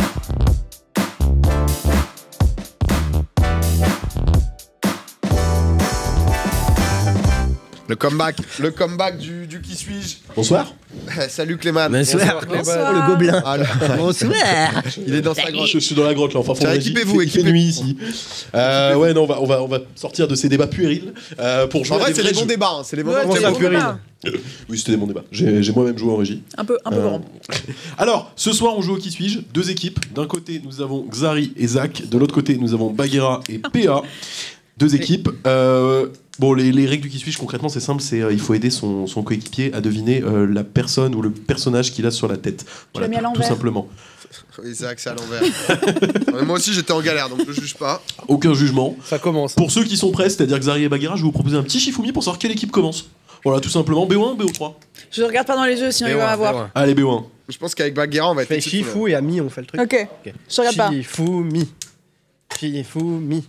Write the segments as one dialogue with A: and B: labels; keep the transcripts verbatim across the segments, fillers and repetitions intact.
A: Le comeback, le comeback du, du qui suis-je.
B: Bonsoir.
A: Salut Clément.
C: Bonsoir.
A: Bonsoir.
C: Oh, le gobelin.
A: Ah, le...
C: Bonsoir.
A: Il est dans sa grotte.
B: Je suis dans la grotte là. Enfin,
A: Tiens, équipez-vous,
B: il fait
A: équipez-vous.
B: nuit ici. Euh, ouais, non, on va, on va, on va sortir de ces débats puérils euh, pour jouer.
A: En vrai,
B: à des
A: c'est
B: vrais
A: les bons
B: jeux.
A: débats. Hein. C'est les bons
C: Ouais,
A: débats.
C: c'est
A: C'est
C: un
A: les bons
C: puéril.
A: débats.
B: Oui, c'était des bons débats. J'ai j'ai moi-même joué en régie.
D: Un peu, un peu
B: Euh,
D: grand.
B: Alors, ce soir, on joue au qui suis-je. Deux équipes. D'un côté, nous avons Xari et Zach. De l'autre côté, nous avons Bagheera et P A. Deux équipes. Euh, bon, les, les règles du qui suis-je, concrètement, c'est simple. C'est euh, il faut aider son, son coéquipier à deviner euh, la personne ou le personnage qu'il a sur la tête.
D: l'as mis à
B: tout, tout
D: l'envers.
B: simplement.
A: Oui, c'est vrai que c'est à l'envers. Ouais, moi aussi, j'étais en galère, donc je juge pas.
B: Aucun jugement.
C: Ça commence.
B: Pour ceux qui sont prêts, c'est-à-dire Xari et Bagheera, je vais vous proposer un petit Shifumi pour savoir quelle équipe commence. Voilà, tout simplement. B O un, B O trois.
D: Je regarde pas dans les yeux, sinon il va m'avoir.
B: Allez, B O un.
A: Je pense qu'avec Bagheera, on va être.
C: Fait Shifu et Ami, on fait le truc.
D: Ok, je regarde pas.
C: Shifumi. Shifumi.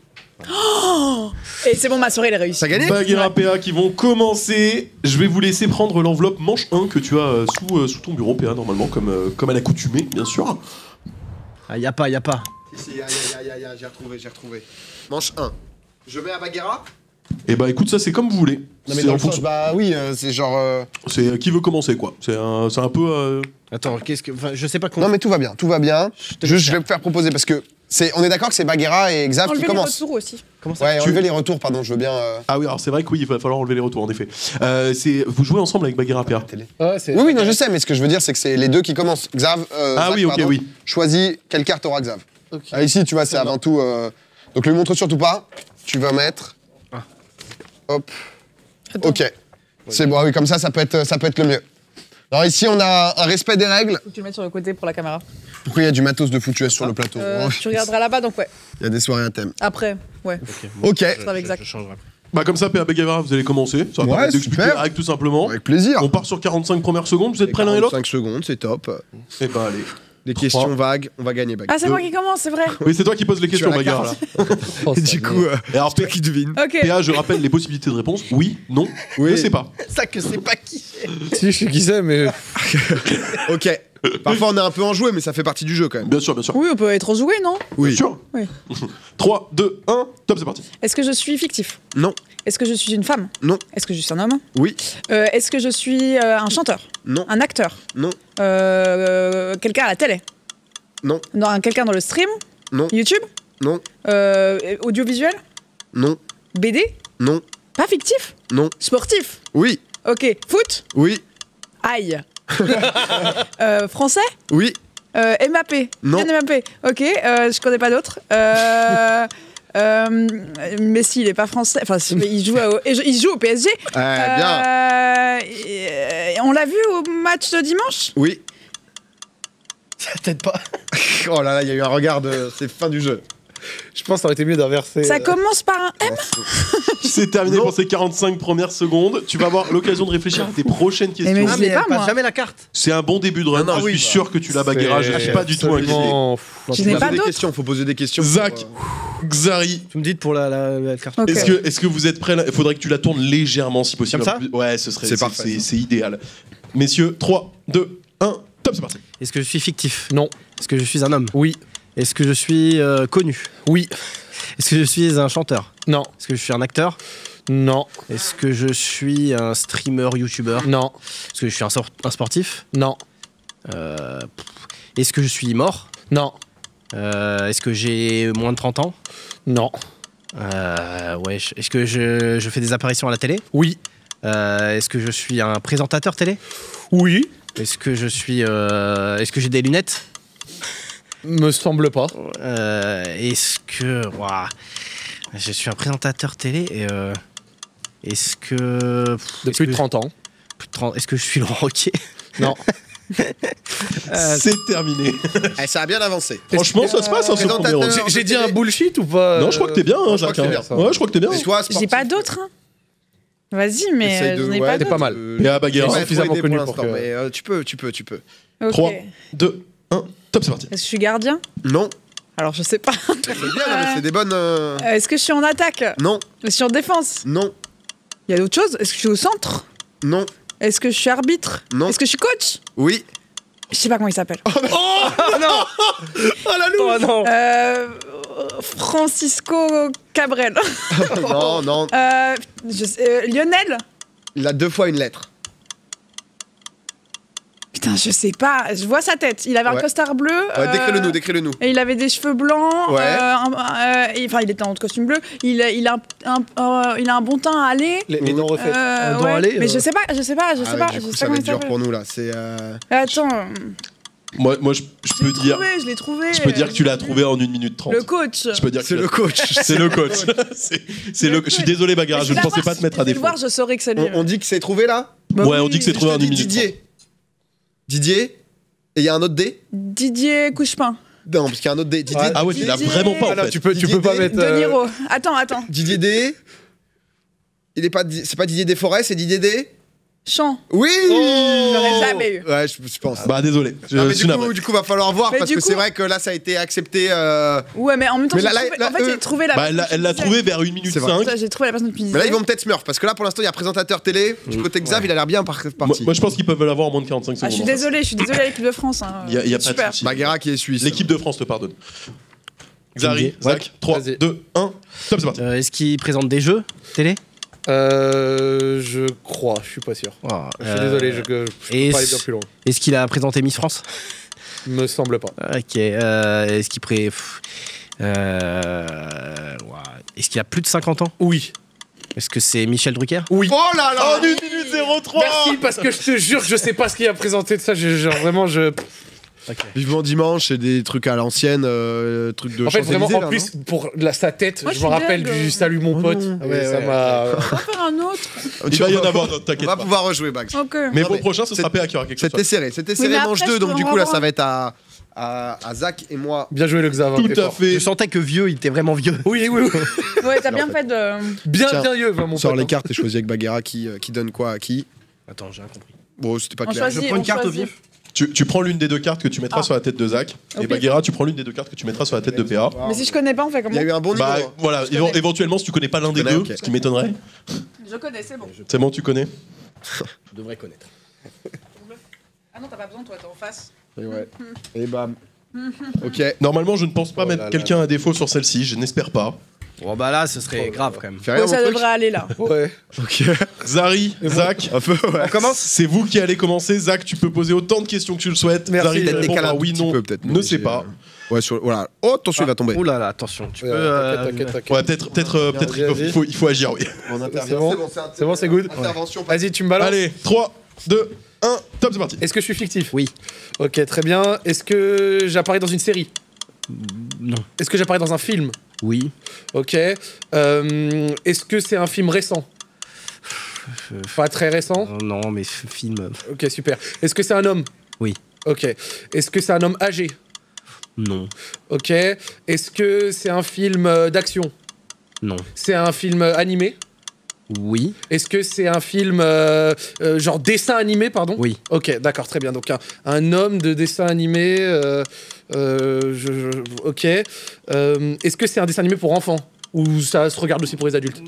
D: Et c'est bon, ma soirée elle est réussie.
A: T'as gagné.
B: Bagheera, P A qui vont commencer. Je vais vous laisser prendre l'enveloppe manche un que tu as euh, sous, euh, sous ton bureau, P A, normalement, comme, euh, comme à l'accoutumée, bien sûr.
C: Ah, y a pas, y a pas.
A: Si, si, aïe, aïe, aïe, aïe, j'ai retrouvé, j'ai retrouvé. Manche un. Je mets à Bagheera.
B: Et bah écoute, ça c'est comme vous voulez.
A: Non, mais
B: C'est
A: dans
B: en
A: le sens,
B: fonction-
A: bah oui, euh, c'est genre. euh,
B: C'est euh, qui veut commencer, quoi. C'est un, c'est un peu. euh,
C: Attends, qu'est-ce que. Enfin, je sais pas comment.
A: Non, mais tout va bien, tout va bien. Je, je vais me faire proposer parce que. c'est- On est d'accord que c'est Bagheera et Xav qui
D: Enlever les
A: commencent.
D: retours aussi.
C: Comment ça
A: Ouais,
B: Tu-
A: enlever les retours, pardon, je veux bien. euh,
B: Ah oui, alors c'est vrai que oui, il va falloir enlever les retours, en effet. Euh, c'est... Vous jouez ensemble avec Bagheera, P A.
A: télé.
C: Ouais, c'est.
A: Oui, oui, non, je sais, mais ce que je veux dire, c'est que c'est les deux qui commencent. Xav. euh,
B: Ah
A: Zach,
B: oui, ok,
A: pardon,
B: oui.
A: Choisis quelle carte aura Xav. Ah, ici, tu vois, c'est avant tout. euh, Donc, lui montre surtout pas. Tu vas mettre. Hop.
D: Attends.
A: Ok. C'est bon, ah oui, comme ça, ça peut être, ça peut être le mieux. Alors, ici, on a un respect des règles.
D: Faut que tu le mettes sur le côté pour la caméra.
A: Pourquoi il y a du matos de foutuesse sur le plateau?
D: Euh,
A: Oh,
D: tu regarderas là-bas, donc ouais.
A: Il y a des soirées à thème.
D: Après, ouais.
A: Ok.
D: Ça va exact.
C: Je changerai.
B: Bah comme ça, P A, Bagheera, vous allez commencer. Ça va
A: Ouais,
B: permettre d'expliquer
A: super.
B: les règles tout simplement.
A: Avec plaisir.
B: On part sur quarante-cinq premières secondes, vous êtes prêts l'un et l'autre?
A: cinq secondes, c'est top.
B: Eh bah allez.
A: Des questions vagues, on va gagner, Bagheera.
D: Ah, c'est moi qui commence, c'est vrai.
B: Oui, c'est toi qui poses les
A: Tu as
B: questions,
A: la
B: Bagheera.
A: carte.
C: Oh,
A: Et du coup, euh,
B: Et alors, P-
A: qui devine.
D: Ok.
B: P A, je rappelle les possibilités de réponse. Oui, non,
A: Oui.
B: je sais pas.
A: Ça que c'est pas qui.
C: Si, je sais qui c'est, mais.
A: Ok. Parfois, on est un peu enjoué, mais ça fait partie du jeu quand même.
B: Bien sûr, bien sûr.
D: Oui, on peut être joué, non?
A: Oui.
B: Bien sûr.
D: Oui.
B: trois, deux, un, top, c'est parti.
D: Est-ce que je suis fictif?
A: Non.
D: Est-ce que je suis une femme?
A: Non.
D: Est-ce que je suis un homme?
A: Oui.
D: Euh, Est-ce que je suis euh, un chanteur?
A: Non.
D: Un acteur?
A: Non.
D: Euh, quelqu'un à la télé?
A: Non.
D: Non, quelqu'un dans le stream?
A: Non.
D: YouTube?
A: Non.
D: Euh, audiovisuel?
A: Non.
D: B D?
A: Non.
D: Pas fictif?
A: Non.
D: Sportif?
A: Oui.
D: Ok. Foot?
A: Oui.
D: Aïe. euh, français?
A: Oui.
D: euh, Mbappé?
A: Non.
D: Kylian Mbappé. Ok. Euh, je connais pas d'autres. Euh, euh, Messi, il est pas français. Enfin, il joue au, il joue au P S G.
A: Eh bien.
D: Euh, et- et on l'a vu au match de dimanche?
A: Oui.
C: Peut-être pas.
A: Oh là là, il y a eu un regard de. C'est fin du jeu.
C: Je pense que ça aurait été mieux d'inverser.
D: Ça commence par un M?
B: C'est terminé
A: Non.
B: pour ces quarante-cinq premières secondes. Tu vas avoir l'occasion de réfléchir à tes prochaines questions.
D: mais
C: Ah,
D: je
C: mais
D: l'ai pas,
C: elle passe
D: moi.
C: jamais la carte.
B: C'est un bon début de run.
A: Non, non,
B: je
A: oui,
B: suis
A: bah,
B: sûr que tu l'as, Bagheera. Je suis pas du tout inquiété.
C: absolument-
D: Je
A: Faut
D: n'ai
A: poser
D: pas
A: des
D: d'autres.
A: questions, faut poser des questions.
B: Zach, Xari,
C: Tu me dites pour la, la, la carte.
D: Ok.
B: est-ce que, est-ce que vous êtes prêts là? Il faudrait que tu la tournes légèrement si possible.
C: Comme ça
B: Ouais, ce serait
A: C'est
B: c'est
A: parfait,
B: c'est-
A: ça.
B: c'est idéal. Messieurs, trois, deux, un, top, c'est parti.
E: Est-ce que je suis fictif?
C: Non.
E: Est-ce que je suis un homme?
C: Oui.
E: Est-ce que je suis euh, connu?
C: Oui.
E: Est-ce que je suis un chanteur?
C: Non.
E: Est-ce que je suis un acteur?
C: Non.
E: Est-ce que je suis un streamer, youtubeur?
C: Non.
E: Est-ce que je suis un, sor- un sportif?
C: Non.
E: Euh, pff, Est-ce que je suis mort?
C: Non.
E: Euh, Est-ce que j'ai moins de trente ans?
C: Non.
E: Euh, ouais, je- Est-ce que je, je fais des apparitions à la télé?
C: Oui.
E: Euh, Est-ce que je suis un présentateur télé?
C: Oui.
E: Est-ce que je suis... euh, Est-ce que j'ai des lunettes?
C: Me semble pas.
E: Euh, Est-ce que... Ouah, je suis un présentateur télé et... euh, Est-ce que... pff, est-ce
C: Depuis
E: que-
C: trente ans.
E: plus de trente Est-ce que je suis Laurent Ruquier?
C: Non.
E: Euh,
B: C'est terminé.
A: Eh, ça a bien avancé.
B: Franchement, ça se passe, hein, ce premier
A: présentateur.
B: round.
A: J'ai-
C: J'ai dit un bullshit ou pas?
B: Non, je crois que t'es bien, hein,
A: je crois
B: Jacques.
A: que t'es
B: hein.
A: bien,
C: ça.
B: Ouais, je crois que t'es bien.
A: C'est toi, sportif.
D: J'ai pas d'autres. Hein. Vas-y, mais
A: Essaye
D: euh,
A: de-
D: j'en ai
A: ouais,
D: pas
A: t'es
D: d'autres.
C: pas mal.
B: Et à Bagheera.
A: Ouais,
C: suffisamment
A: faut aider
C: connu
A: pour
C: pour
A: l'instant,
C: que-
A: mais euh, tu peux, tu peux, tu peux.
D: Ok.
B: trois, deux, un, top, c'est parti.
D: Est-ce que je suis gardien?
A: Non.
D: Alors, je sais pas.
A: C'est bien, non, mais c'est des bonnes. euh,
D: Euh, Est-ce que je suis en attaque?
A: Non.
D: Est-ce que je suis en défense?
A: Non.
D: Il y a d'autres choses? Est-ce que je suis au centre?
A: Non.
D: Est-ce que je suis arbitre?
A: Non.
D: Est-ce que je suis coach?
A: Oui.
D: Je sais pas comment il s'appelle.
C: Oh non. Oh la louche. Oh non.
D: Euh, Francisco Cabrel.
A: Non, non.
D: Euh, je sais, euh, Lionel.
A: Il a deux fois une lettre.
D: Putain, je sais pas. Je vois sa tête. Il avait un
A: Ouais.
D: costard bleu.
A: Ouais,
D: euh,
A: décris-le nous, décris-le nous.
D: Et il avait des cheveux blancs.
A: Ouais.
D: euh, un- euh, et- Enfin, il était en costume bleu. Il, a- il, a, un, un- euh, il a un bon teint à aller.
C: Les, les dents refaites.
D: Euh,
C: Un dent
D: ouais.
C: allée,
D: Mais
C: euh.
D: je sais pas, je sais pas, je
A: Ah
D: sais
A: ouais,
D: pas.
A: du
D: je
A: coup,
D: sais
A: ça
D: pas
A: va
D: comment
A: être
D: il
A: dur
D: s'appelle.
A: pour nous là. C'est. euh,
D: Attends,
B: Moi, moi je, je
D: je
B: peux
D: l'ai
B: dire.
D: trouvé, je l'ai trouvé.
B: Je peux dire que tu l'as trouvé en une minute trente.
D: Le coach.
B: Je peux dire que
A: C'est
B: tu
A: le
B: l'as-
A: coach.
B: C'est le coach. C'est c'est le. Je suis désolé, Bagheera, je ne pensais pas te mettre à
D: défaut.
B: défaut.
D: voir, je saurais que c'est lui.
A: On, on dit que c'est trouvé là.
D: Bah
B: Ouais,
D: oui.
B: on dit que c'est
A: Je
B: trouvé
A: te
B: en
A: dis
B: une minute trente.
A: Didier. Didier. Et il y a un autre D.
D: Didier Couchepin.
A: Non, parce qu'il y a un autre D. Didier.
C: Ouais.
B: Ah ouais, tu l'as
D: Didier.
B: vraiment pas en
C: Ah non,
B: fait.
C: tu peux, tu
A: Didier
C: peux pas
A: D.
C: mettre.
D: De
C: euh,
D: Niro. Attends, attends.
A: Didier D. Il est pas. Di- C'est pas Didier Desforêts, c'est Didier D.
D: Chant.
A: Oui.
D: J'aurais jamais eu.
A: Ouais, je, je pense.
B: Bah désolé. Je
A: Non, mais
B: suis
A: du
B: navré.
A: coup, du coup, va falloir voir
D: Mais
A: parce
D: du
A: que
D: coup-
A: c'est vrai que là, ça a été accepté. euh,
D: Ouais, mais en même temps,
A: Mais
D: j'ai
A: là, là,
D: trouvé-
A: là,
D: en fait,
A: eux-
D: j'ai trouvé la
B: Bah elle l'a- elle l'a
D: personne
B: trouvé vers une minute
A: C'est vrai.
B: cinq.
D: qui disait. J'ai trouvé la personne qui disait.
A: Mais là, ils vont peut-être smurf parce que là, pour l'instant, il y a présentateur télé. Du côté Xav, il a l'air bien par-
B: Moi,
A: parti.
B: moi, je pense qu'ils peuvent l'avoir en moins de quarante-cinq
D: Ah,
B: secondes.
D: je suis
B: en fait.
D: désolé, je suis désolé à l'équipe de France. hein.
B: Il y a, il y a pas
D: Super.
B: de souci.
A: Bagheera qui est suisse.
B: L'équipe de France te pardonne. Xari,
C: Ouais.
B: Zach, trois,
C: Vas-y.
B: deux, un. Top, c'est parti.
E: Euh, Est-ce qu'il présente des jeux télé?
C: Euh, je crois, je suis pas sûr.
E: Oh,
C: Je suis
E: euh,
C: désolé, je, je peux
E: et
C: pas aller
E: c-
C: bien plus loin.
E: Est-ce qu'il a présenté Miss France?
C: Me semble pas.
E: Ok. Euh, Est-ce qu'il pré... pff, euh, ouah. Est-ce qu'il a plus de cinquante ans?
C: Oui.
E: Est-ce que c'est Michel Drucker?
C: Oui.
A: Oh là là.
B: En une minute zéro trois.
C: Merci parce que je te jure que je sais pas ce qu'il a présenté de ça. Je, genre vraiment je.
A: Vivement dimanche, c'est des trucs à l'ancienne, euh, trucs de
C: En fait vraiment
A: Champs-Élysées,
C: en
A: là,
C: plus pour la, sa tête,
D: Moi,
C: je
D: je
C: me
D: suis
C: rappelle
D: dingue.
C: du salut mon
A: Oh
C: pote.
A: non.
C: Et
A: Ouais,
C: ça
A: ouais.
C: m'a.
D: On va faire un autre.
A: non
B: Il va y en
A: Tu-
B: avoir, non,
A: On
B: t'inquiète
A: va
B: pas.
A: pouvoir rejouer, Bax.
D: Ok.
B: Mais
A: Non,
B: pour
A: mais
B: le prochain, ce sera
A: c'est-
B: P A qui aura quelque chose.
A: C'était serré, c'était serré
D: mais
A: manche
D: après,
A: deux,
D: je
A: donc
D: peux
A: du coup là,
D: revoir.
A: ça va être à, à, à Zach et moi.
C: Bien joué le Xav. hein, t'es
B: Tout à
C: fort.
B: fait.
E: Je sentais que vieux, il était vraiment vieux.
C: Oui, oui, oui.
D: Ouais, t'as bien fait de.
C: Bien,
A: Tiens,
C: bien vieux, mon
A: Sors
C: pote.
A: les
C: hein.
A: cartes et choisis avec Bagheera qui, euh, qui donne quoi à qui.
E: Attends, j'ai rien compris.
A: Bon, c'était pas
D: On
A: clair.
D: choisit.
E: prends une
D: on
E: carte au
D: choisit.
E: vif.
B: Tu, tu prends l'une des deux cartes que tu mettras
D: Ah.
B: sur la tête de Zach. Et
D: Ok.
B: Bagheera, tu prends l'une des deux cartes que tu mettras sur la tête de P A.
D: Mais si je connais pas, on fait
A: Il
D: comment
A: y a eu un bon niveau.
B: Bah
A: hein.
B: voilà,
D: Je connais.
B: éve- éventuellement, si tu connais pas l'un des
A: connais,
B: deux,
A: ok.
B: ce qui m'étonnerait,
D: Je connais, c'est bon.
B: c'est bon, tu connais.
C: Je devrais connaître.
D: Ah non, t'as pas besoin, toi, t'es en face.
A: Et ouais. Et bam. Ok.
B: Normalement, je ne pense pas
C: Oh là
B: mettre
C: là.
B: quelqu'un à défaut sur celle-ci, je n'espère pas.
E: Bon bah là, ce serait grave quand même.
A: Fais rien,
D: Ouais, ça
A: mon truc.
D: devrait aller là.
C: Ouais.
A: Ok.
B: Zari, Zach,
A: Un peu, ouais.
E: On commence?
B: c'est vous qui allez commencer. Zach, tu peux poser autant de questions que tu le souhaites.
C: Merci,
B: Zari,
C: peut-être
B: répond
A: décaler
B: par
A: un
B: oui,
A: petit
B: non,
A: peu, peut-être,
B: ne
A: mais
B: sais
A: j'ai-
B: pas.
A: Ouais, sur... voilà. Oh, attention, il va tomber.
E: Oh là là, attention, tu peux.
C: Ouais,
E: euh,
C: T'inquiète, t'inquiète, t'inquiète.
B: Ouais, peut-être, peut-être, euh, peut-être il, faut,
C: Vas-y.
B: il faut- il faut agir, oui.
A: On intervient.
C: C'est bon.
A: un-
C: C'est bon, c'est good.
A: Intervention.
C: Vas-y, tu me balances.
B: Allez, trois, deux, un, top, c'est parti.
C: Est-ce que je suis fictif?
E: Oui.
C: Ok, très bien. Est-ce que j'apparais dans une série?
E: Non.
C: Est-ce que j'apparais dans un film?
E: Oui.
C: Ok. Euh, Est-ce que c'est un film récent? Pas très récent?
E: Euh, Non, mais f- film. euh,
C: Ok, super. Est-ce que c'est un homme?
E: Oui.
C: Ok. Est-ce que c'est un homme âgé?
E: Non.
C: Ok. Est-ce que c'est un film euh, d'action?
E: Non.
C: C'est un film euh, animé?
E: Oui.
C: Est-ce que c'est un film euh, euh, genre dessin animé, pardon?
E: Oui.
C: Ok, d'accord, très bien. Donc un, un homme de dessin animé. euh, euh, je- je- ok. Euh, Est-ce que c'est un dessin animé pour enfants? Ou ça se regarde aussi pour les adultes?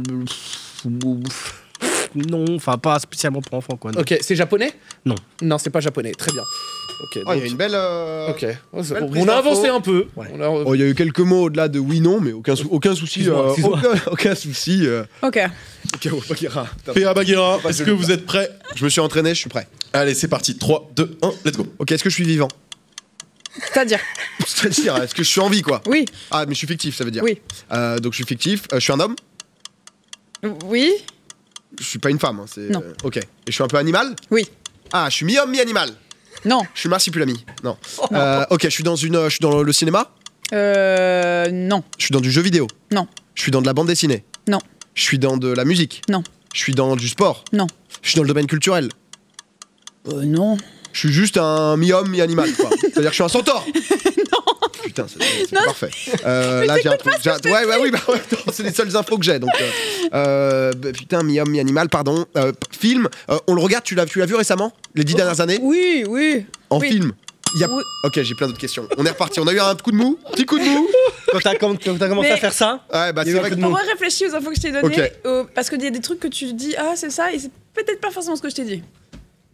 E: Non, enfin pas spécialement pour enfants quoi. non.
C: Ok, c'est japonais?
E: Non.
C: Non, c'est pas japonais. Très bien. Ok.
A: Oh, il y a
C: donc-
A: une belle. euh,
C: Ok. Oh, c'est-
A: belle
C: on
A: prise
C: a
A: d'info.
C: avancé un peu.
E: Ouais.
C: On a-
A: Oh, il y a eu quelques mots au-delà de oui, non, mais aucun, sou- aucun souci.
C: Excuse-moi,
A: euh,
C: excuse-moi.
A: aucun, aucun souci. euh.
D: Ok.
A: Ok, oh, Bagheera.
B: P A Bagheera,
A: Pas
B: est-ce
A: de
B: que
A: loup,
B: vous êtes prêts?
A: Je me suis entraîné, je suis prêt.
B: Allez, c'est parti. trois, deux, un, let's go.
A: Ok, est-ce que je suis vivant?
D: C'est-à-dire,
A: C'est-à-dire, est-ce que je suis en vie, quoi?
D: oui,
A: Ah, mais je suis fictif, ça veut dire.
D: oui,
A: Euh, donc je suis fictif. Euh, je suis un homme?
D: oui,
A: Je suis pas une femme. Hein, c'est...
D: Non.
A: euh, ok. Et je suis un peu animal?
D: oui,
A: Ah, je suis mi-homme, mi-animal.
D: non,
A: Je suis marsupilami. Non. Euh, ok, je suis dans une, je suis dans le cinéma.
D: euh, non,
A: Je suis dans du jeu vidéo.
D: Non.
A: Je suis dans de la bande dessinée.
D: Non.
A: Je suis dans de la musique.
D: Non.
A: Je suis dans du sport.
D: Non.
A: Je suis dans le domaine culturel.
D: euh, non,
A: Je suis juste un mi-homme, mi-animal. quoi. C'est-à-dire que je suis un centaure. Non. Putain, c'est, c'est parfait. Euh, là, j'ai un truc. j'ai un- Ouais, ouais, oui, bah, ouais, non, c'est les seules infos que j'ai. Donc, euh, euh, bah, putain, mi-homme, mi-animal, pardon. Euh, p- film. Euh, on le regarde. Tu l'as, tu l'as vu récemment? Les dix dernières années?
D: oui, oui,
A: En
D: oui.
A: film. Il y a...
D: Oui.
A: Ok, j'ai plein d'autres questions. On est reparti. On a eu un coup de mou. Petit coup de mou.
E: Quand t'as quand t'as commencé
D: Mais-
E: à faire ça,
A: Ouais, bah
E: Il y a
A: c'est
E: eu un
A: vrai
E: coup
A: que
E: de
D: On
E: mou.
D: va réfléchir aux infos que je t'ai données,
A: Ok.
D: euh, parce qu'il y a des trucs que tu dis, ah c'est ça, et c'est peut-être pas forcément ce que je t'ai dit.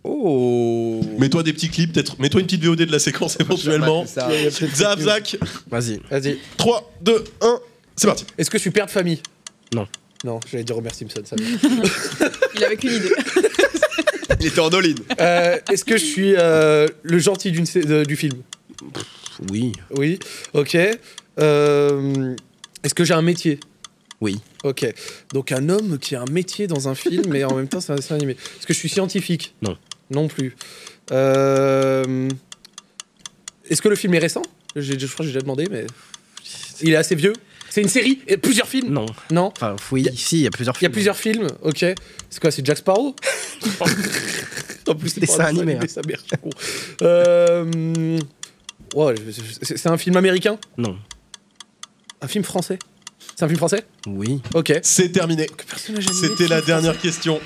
A: Oh.
B: Mets-toi des petits clips, peut-être. Mets-toi une petite V O D de la séquence éventuellement.
A: Ça.
B: Zap, Zach.
E: Vas-y.
C: Vas-y.
B: trois, deux, un, c'est parti.
C: Est-ce que je suis père de famille?
E: Non.
C: Non, j'allais dire Homer Simpson, ça.
D: Il avait qu'une idée.
A: Il était en all-in.
C: euh, Est-ce que je suis euh, le gentil d'une sé- de- du film?
E: Oui.
C: Oui. Ok. Euh, Est-ce que j'ai un métier?
E: Oui.
C: Ok. Donc un homme qui a un métier dans un film, mais en même temps c'est un dessin animé. Est-ce que je suis scientifique?
E: Non.
C: Non plus. Euh... Est-ce que le film est récent? J'ai- Je crois que j'ai déjà demandé, mais il est assez vieux. C'est une série et plusieurs films.
E: Non.
C: Non.
E: Enfin, oui, si, il y a plusieurs
C: Il y
E: films.
C: a plusieurs films. Ok. C'est quoi? C'est Jack Sparrow? En plus, c'est
E: Dessin
C: pas un
E: animé, hein.
C: ça merde, je suis con. Euh... ouais, je- je- c'est c'est un film américain?
E: Non.
C: Un film français? C'est un film français?
E: Oui.
C: Ok.
B: C'est terminé.
C: Personnage animé,
B: C'était la
C: film
B: dernière question.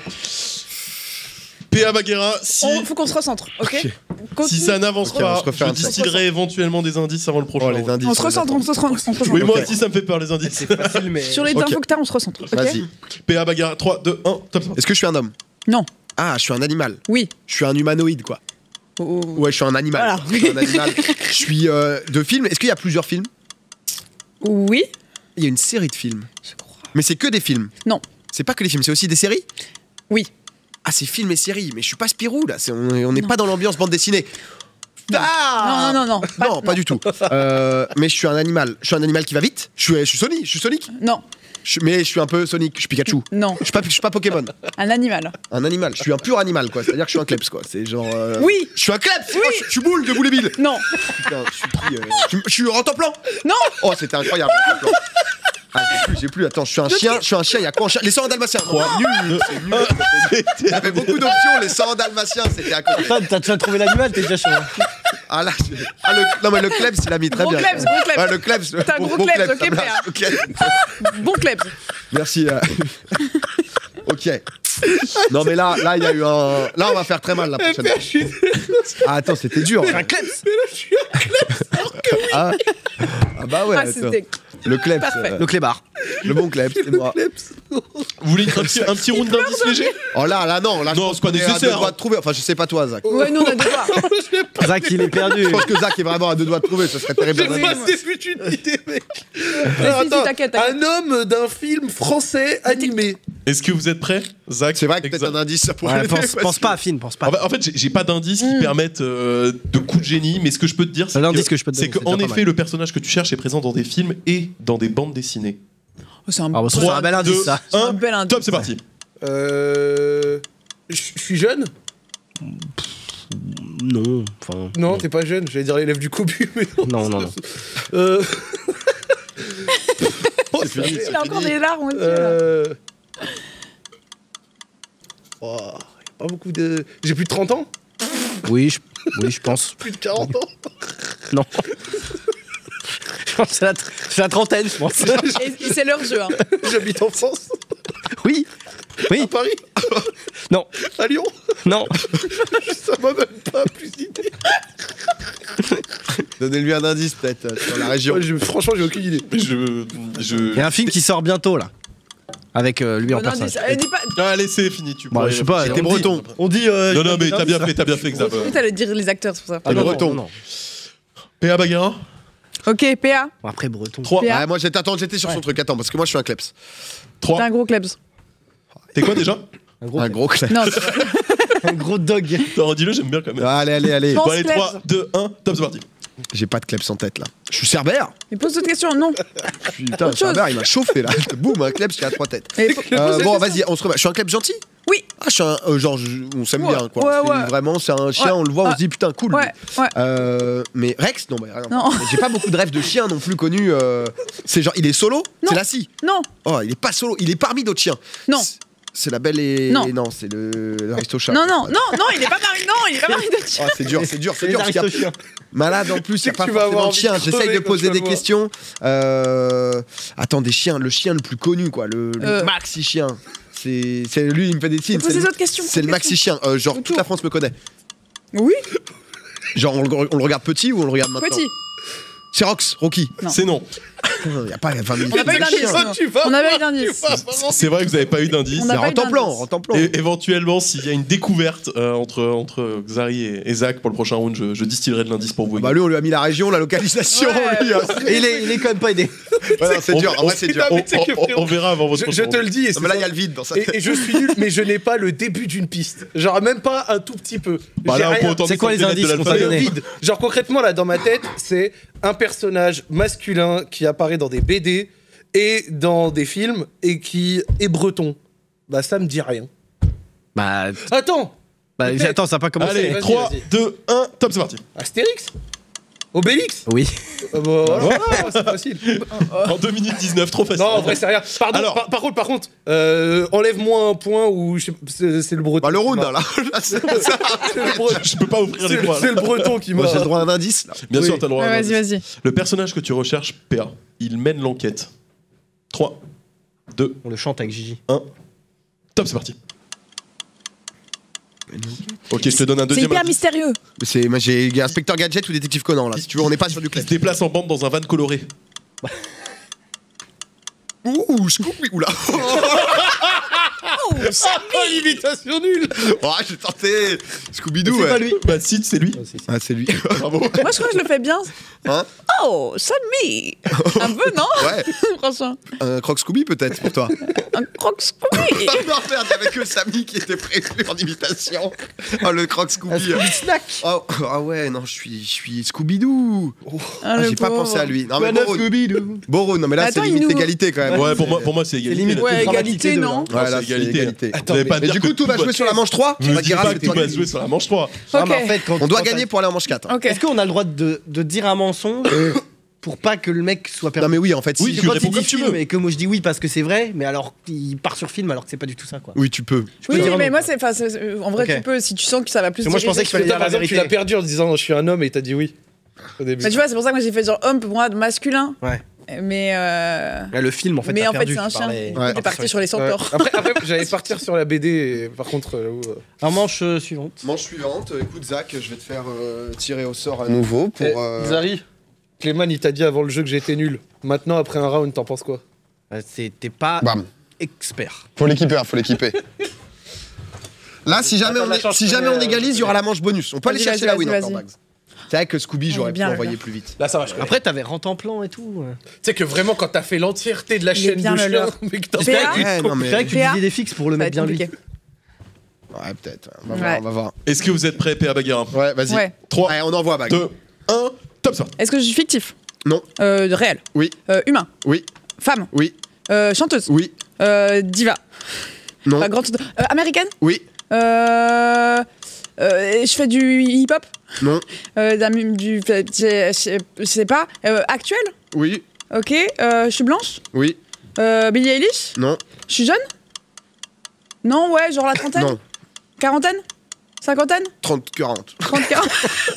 B: P A Baguera, si,
D: On, faut qu'on se recentre, ok,
A: Ok.
D: Continue.
B: si ça n'avance
A: Ok, on
B: pas,
A: se refait
B: je
A: un petit-
B: distillerai éventuellement des indices avant le prochain.
A: Oh, les indices.
D: On se recentre, on se recentre. on se recentre.
B: Oui, moi
A: Ok.
B: aussi, ça me fait peur, les indices.
E: C'est facile, mais.
D: Sur les
A: Ok.
D: infos que t'as, on se recentre. Ok.
A: Vas-y.
B: P A Baguera, trois, deux, un, top.
A: Est-ce que je suis un homme?
D: Non.
A: Ah, je suis un animal.
D: Oui.
A: Je suis un humanoïde, quoi.
D: Oh, oh.
A: Ouais, je suis un animal.
D: Voilà.
A: Je suis un animal. Je suis euh, de films. Est-ce qu'il y a plusieurs films?
D: Oui.
A: Il y a une série de films.
D: Je crois.
A: Mais c'est que des films.
D: Non.
A: C'est pas que des films, c'est aussi des séries?
D: Oui.
A: Ah, c'est films et séries. Mais je suis pas Spirou, là. C'est- on est- on n'est
D: Non.
A: pas dans l'ambiance bande dessinée. Ah
D: Non, non, non, non. Pas-
A: Non, pas du tout. Euh, mais je suis un animal. Je suis un animal qui va vite. Je suis, je suis Sonic. Je suis Sonic.
D: Non.
A: Je- mais je suis un peu Sonic. Je suis Pikachu.
D: Non.
A: Je suis pas, je suis pas Pokémon.
D: Un animal.
A: Un animal. Je suis un pur animal, quoi. C'est-à-dire que je suis un kleps, quoi. C'est genre. euh,
D: Oui.
A: Je suis un kleps. Oh, je, je suis boule de boule et bille.
D: Non.
A: Putain, je suis qui, euh, je, suis- je suis en temps plan.
D: Non.
A: Oh, c'était incroyable. Temps plan. Ah, j'ai plus, j'ai plus. Attends, je suis un chien. Je suis un chien. Il y a quoi en chien? Les cent dalmatiens. Non, nul. C'est nul. Il y avait beaucoup d'options. Les cent dalmatiens, c'était à côté.
E: Attends, t'as déjà trouvé l'animal, t'es déjà chaud.
A: Ah là, j'ai- ah, le... non mais le klebs il a mis très
D: Gros
A: bien.
D: klebs, gros klebs.
A: Ouais, le klebs.
D: T'as un
A: bon-
D: gros
A: bon
D: klebs,
A: klebs,
D: ok,
A: ça marche, ok.
D: Bon club.
A: Merci. euh. Ok. Non mais là, là il y a eu un. Là on va faire très mal la prochaine fois. Ah attends, c'était dur.
E: Un kleps.
A: Ah, ah bah ouais.
D: Ah,
A: attends.
D: c'était.
A: Le klebs.
D: Parfait.
A: euh,
E: Le clébard.
A: le bon klebs, c'est moi.
B: Vous voulez un petit, un petit round d'indices léger?
A: Oh là, là non, là je
B: Non,
A: pense
B: c'est pas
A: qu'on est à
B: nécessaire,
A: deux doigts
B: hein.
A: de trouver. Enfin, je sais pas toi, Zach.
D: Ouais, nous on a deux doigts.
E: Zach, il est perdu.
A: Je pense que Zach est vraiment à deux doigts de trouver. Ce serait terrible.
C: J'ai
A: d'en
C: pas
A: avoir.
C: assez vu une idée, mec.
D: si,
C: Alors, attends,
D: t'inquiète, t'inquiète.
C: un homme d'un film français animé.
B: Est-ce que vous êtes prêts, Zach?
A: C'est vrai que peut-être
B: Exact.
A: un indice ça pourrait
E: Ouais,
A: aider,
E: pense,
A: parce
E: pense
A: que-
E: pas à film, pense pas.
B: En fait, en fait, j'ai- j'ai pas d'indices qui permettent euh, de coups de génie, mais ce que je peux te dire, c'est
E: L'indice
B: que,
E: que je peux te
B: c'est
E: donner, c'est
B: qu'en
E: déjà pas
B: effet,
E: mal.
B: le personnage que tu cherches est présent dans des films et dans des bandes dessinées.
D: Oh, c'est un,
E: Ah, bah, ça, c'est un bel indice,
B: deux,
E: ça.
B: un,
D: un bel indice.
B: top, c'est parti.
C: Euh. Je je suis jeune?
E: Non, enfin.
C: Non, t'es pas jeune. J'allais dire l'élève du cobu, mais non.
E: Non, non, non.
C: Euh.
A: C'est fini, c'est
D: Il a encore
A: fini.
D: des larmes, on dirait.
C: Euh. Oh, y a pas beaucoup de. J'ai plus de trente ans?
E: Oui, je, oui, je pense.
C: Plus de quarante ans?
E: Non. Je pense que c'est la, tr- c'est la trentaine, je pense.
D: Et, et c'est leur jeu. Hein.
C: J'habite en France?
E: Oui.
C: À
E: Oui.
C: Paris?
E: Non.
C: À Lyon?
E: Non.
C: Ça m'a même pas plus d'idées.
A: Donnez-lui un indice peut-être euh, sur la région.
C: Ouais, je- franchement, j'ai aucune idée.
B: Je, je...
E: Il y a un film qui sort bientôt, là. Avec euh, lui en
D: Oh, non,
E: personnage.
D: dis- euh, dis pas.
B: Ah, allez, c'est fini. Tu
E: Bah,
B: pourrais-
E: je sais pas.
A: C'était
E: on dit-
A: breton.
E: On dit. euh,
B: Non, non, mais t'as bien
E: ça.
B: fait, t'as bien fait, Xav.
D: Oui, t'allais dire les acteurs, c'est pour ça.
E: Ah, non,
A: breton.
E: non, non.
B: P A Baguera,
D: Ok, P A,
E: Bon, après, breton.
B: trois.
D: P A.
A: Ah, moi j'étais attends, j'étais sur son
E: Ouais.
A: truc. Attends, parce que moi je suis un kleps.
D: t'es
B: trois.
D: un gros klebs.
B: T'es quoi déjà?
E: Un gros,
A: Un gros kleps.
D: Non, c'est vrai.
E: un gros dog.
B: Non, redis-le, j'aime bien quand même.
A: Allez, allez, allez.
D: Pense
B: Bon, allez,
D: Klebs.
B: trois, deux, un, top, c'est parti.
A: J'ai pas de kleps en tête là. Je suis Cerbère.
D: Mais pose d'autres questions, non.
A: Putain,
D: Autre chose.
A: Cerbère il m'a chauffé là. Boum, un kleps qui a trois têtes.
D: Mais faut-
A: Euh, bon, vas-y, on se remet. Je suis un kleps gentil?
D: Oui.
A: Ah, je suis un. euh, genre, je- on s'aime
D: Ouais,
A: bien quoi.
D: ouais,
A: C'est
D: ouais.
A: Vraiment, c'est un chien,
D: Ouais.
A: on le voit, on
D: Ouais.
A: se dit putain, cool.
D: Ouais, ouais.
A: Euh, mais Rex, non, mais rien.
D: Non.
A: J'ai pas beaucoup de rêves de chiens non plus connus. euh, C'est genre, il est solo?
D: Non.
A: C'est la scie.
D: Non,
A: Oh, il est pas solo, il est parmi d'autres chiens.
D: non,
A: C'est- C'est la belle et.
D: Non.
A: Non, c'est le l'Aristochat.
D: non, non, non, non, il est pas marié. Non, il est pas marié de
A: Oh,
D: chien.
A: c'est dur, c'est dur, c'est
E: C'est
A: dur.
E: les
A: parce qu'il y a-
E: aristochiens.
A: Malade en plus, il n'y a
C: que
A: pas
C: tu vas avoir
A: forcément de
C: envie de
A: chiens.
C: crever
A: J'essaye de
C: quand
A: poser
C: tu vas
A: des
C: le voir.
A: questions. Euh... Attends, des chiens, le chien le plus connu, quoi. Le, le
D: Euh.
A: maxi chien. C'est c'est lui, il me fait des signes.
D: Pose
A: C'est
D: des
A: le,
D: autres questions.
A: c'est le maxi chien. Euh, genre, toute
D: Autour.
A: la France me connaît.
D: Oui,
A: Genre, on le, on le regarde petit ou on le regarde maintenant?
D: petit.
A: C'est Rox, Rocky.
D: Non.
B: C'est non.
A: Putain, y a pas vingt mille
D: On n'a pas eu
A: films
D: d'indice.
A: d'action.
D: non.
C: Tu vas
D: On n'a pas eu
C: voir,
D: d'indice.
C: tu vas voir.
B: C'est vrai que vous n'avez pas eu d'indice.
D: On n'a
A: C'est
D: pas eu
A: Rentemplan,
D: d'indice.
A: Rentemplan.
B: Et éventuellement, s'il y a une découverte euh, entre, entre Xari et, et Zach pour le prochain round, je, je distillerai de l'indice pour vous.
A: Bah lui, on lui a mis la région, la localisation.
D: Ouais.
A: lui, hein.
F: Et il est, il est quand même pas aidé.
A: Ouais, non, c'est
B: On-
A: dur. En
B: on-
A: vrai, c'est dur.
B: On,
C: mais c'est que,
B: on- on- on verra avant votre
C: Je, je te le dis. Et,
A: Non,
C: c'est
A: mais là, il
C: ça.
A: y a le vide dans sa
C: Et,
A: tête.
C: et je suis nul, mais je n'ai pas le début d'une piste. Genre même pas un tout petit peu.
B: Bah
C: J'ai
B: là, on peut
C: rien.
B: autant
F: C'est quoi
B: descendre
F: les
B: des lettres de
F: indices qu'on
C: C'est
F: t'a
B: l'alphabet.
C: le
F: donné.
C: vide. Genre concrètement là dans ma tête, c'est un personnage masculin qui apparaît dans des B D et dans des films et qui est breton. Bah ça me dit rien.
E: Bah,
C: Attends,
E: bah attends, ça n'a pas commencé.
B: Allez,
C: Vas-y,
B: trois,
C: vas-y.
B: deux, un, top, c'est parti.
C: Astérix, Obélix.
E: Oui.
C: Euh, bah, voilà, c'est facile.
B: En deux minutes dix-neuf, trop facile.
C: Non, en vrai c'est rien. Pardon.
B: Alors.
C: par, par contre, par contre, euh, enlève-moi un point où je sais- c'est c'est le breton.
A: Bah, le
C: qui
A: round,
C: m'a-
A: là. là, c'est ça.
C: C'est le breton.
B: Je peux pas offrir
C: C'est
B: les
C: le-
B: points.
C: c'est
B: là.
C: le breton qui m'a.
A: Moi, j'ai le droit à un indice, là.
B: Bien
C: Oui.
B: sûr, t'as le droit.
D: Ouais,
B: à un
D: vas-y,
B: indice.
D: vas-y.
B: Le personnage que tu recherches, P A, il mène l'enquête. trois, deux,
F: On le chante avec Gigi.
B: un. Top, c'est parti. Ok, je te donne un
D: C'est
B: deuxième
D: hyper
B: indice.
D: mystérieux.
A: C'est, moi, j'ai Inspecteur Gadget ou Détective Conan, là. Si tu veux, on n'est pas sur du
B: Il
A: clap.
B: se déplace en bande dans un van coloré.
A: Ouh, Scooby, oula.
C: Oh, imitation nulle.
A: Oh, j'ai tenté. Scooby-Doo,
F: C'est
A: ouais.
F: pas lui.
B: Bah, si, c'est lui.
A: Ah, c'est lui.
B: Bravo.
D: Moi, je crois que je le fais bien.
A: Hein?
D: Oh, Sammy. Un peu, non?
A: Ouais.
D: Franchement.
A: Un croque Scooby, peut-être, pour toi.
D: Un croque Scooby.
A: Ah non, merde, il y avait que Samy qui était prévu en imitation. Oh, le croque Scooby.
F: Snack.
A: Oh, ah ouais, non, je suis, je suis Scooby-Doo.
D: Ah,
A: Ah,
D: le
A: j'ai pas
D: pauvre.
A: pensé à lui. Non, mais Boro,
F: Scooby-Doo.
A: Boro, non, mais là,
D: Attends,
A: c'est
D: il
A: limite
D: nous-
A: égalité quand même.
B: Ouais, pour moi, pour moi c'est égalité.
F: limite.
D: Ouais,
F: Dramatique
D: égalité,
F: des deux,
D: non?
F: là.
A: Ouais,
B: c'est
A: là, c'est
B: égalité.
A: égalité.
C: Attends,
B: Vous allez
C: mais-
B: pas
A: Mais
B: dire
A: du
B: que
A: coup, tout va jouer sur la manche trois.
B: Ne me dis
A: Baguera,
B: pas
A: c'est
B: que tout
A: toi
B: va
A: qui-
B: jouer sur la manche trois.
F: Ah, mais
D: Ok.
F: en fait, quand-
A: On doit
F: quand
A: gagner
F: t'as-
A: pour aller en manche quatre.
D: Ok.
F: Est-ce qu'on a le droit de, de dire un mensonge pour pas que le mec soit perdu?
A: Non, mais oui, en fait,
B: Oui,
A: si.
B: tu
F: Quand
B: réponds
F: il
B: comme
F: dit
B: tu
F: film
B: veux.
F: et que moi je dis oui parce que c'est vrai, mais alors il part sur film alors que c'est pas du tout ça quoi.
A: Oui, tu peux.
F: Je peux
D: Oui,
F: dire
D: mais
F: non,
D: moi,
F: quoi.
D: c'est, enfin, c'est- c'est- en vrai,
F: Ok.
D: tu peux, si tu sens que ça va plus.
F: Parce que moi, je pensais
D: diriger-
F: qu'il fallait
C: Toi,
F: dire
C: par
F: la
C: exemple, tu
F: vérité.
C: l'as perdu en disant je suis un homme et t'as dit oui. Au début.
D: Mais tu vois, c'est pour ça que moi j'ai fait genre homme pour moi masculin.
F: Ouais.
D: Mais euh...
F: Là, le film en fait.
D: mais
F: t'as
D: en fait
F: perdu,
D: c'est un
F: tu
D: chien.
F: parlais-
A: Ouais.
D: Il est parti sur les
C: Ouais.
D: centaures.
C: Après, après j'allais partir sur la B D, et par contre, euh, j'avoue, euh,
F: En manche euh, suivante.
A: Manche suivante. Écoute, Zach, je vais te faire euh, tirer au sort à nouveau pour.
C: eh,
A: euh,
C: Zari, Clément, il t'a dit avant le jeu que j'étais nul. Maintenant, après un round, t'en penses quoi?
F: Euh, c'est- T'es pas
A: Bam.
F: expert.
A: Faut l'équiper, hein, faut l'équiper. Là, si jamais,
C: Attends,
A: on,
C: la
A: est-
C: chance
A: si
C: qu'on
A: jamais
C: est,
A: on
C: euh,
A: égalise, il y aura la manche bonus. On peut aller
D: Vas-y,
A: chercher
D: vas-y,
A: la win
D: vas-y,
A: encore,
D: vas-y.
A: Bags. C'est vrai que Scooby, j'aurais pu
D: bien,
A: envoyer
D: bien.
A: plus vite.
C: Là, ça va, je connais.
F: Après, t'avais Rentemplan et tout. ouais.
C: Tu sais que vraiment, quand t'as fait l'entièreté de la
D: Il est
C: chaîne
D: bien
C: de
D: le
C: chiens,
D: leur.
C: mais que t'as
D: P A
C: pas-
A: Ouais, non, mais-
F: C'est vrai que tu
D: P A
F: disais des fixes pour le
D: Ça va
F: mettre
D: être
F: bien lui.
D: compliqué.
A: Ouais, peut-être. On va
D: Ouais.
A: voir, on va voir.
B: Est-ce que vous êtes prêts, P A Baguera?
A: Ouais, vas-y.
D: Ouais.
B: trois,
A: Allez, on envoie, Bag.
B: deux, un, top, c'est parti.
D: Est-ce que je suis fictif?
A: Non.
D: Euh, réel.
A: Oui,
D: Euh, humain.
A: oui,
D: Femme.
A: oui,
D: Euh, chanteuse.
A: oui,
D: Euh, diva.
A: non,
D: Pas grande. Euh, américaine.
A: oui,
D: Euh, euh, je fais du hip-hop.
A: non,
D: Euh, d'un- du, je je- je sais pas. Euh, actuel.
A: oui,
D: Ok. Euh, je suis blanche.
A: oui,
D: Euh, Billie Eilish.
A: non,
D: Je suis jeune. Non, ouais, genre la trentaine.
A: non.
D: Quarantaine. Cinquantaine.
A: trente, quarante.
D: Trente, quarante.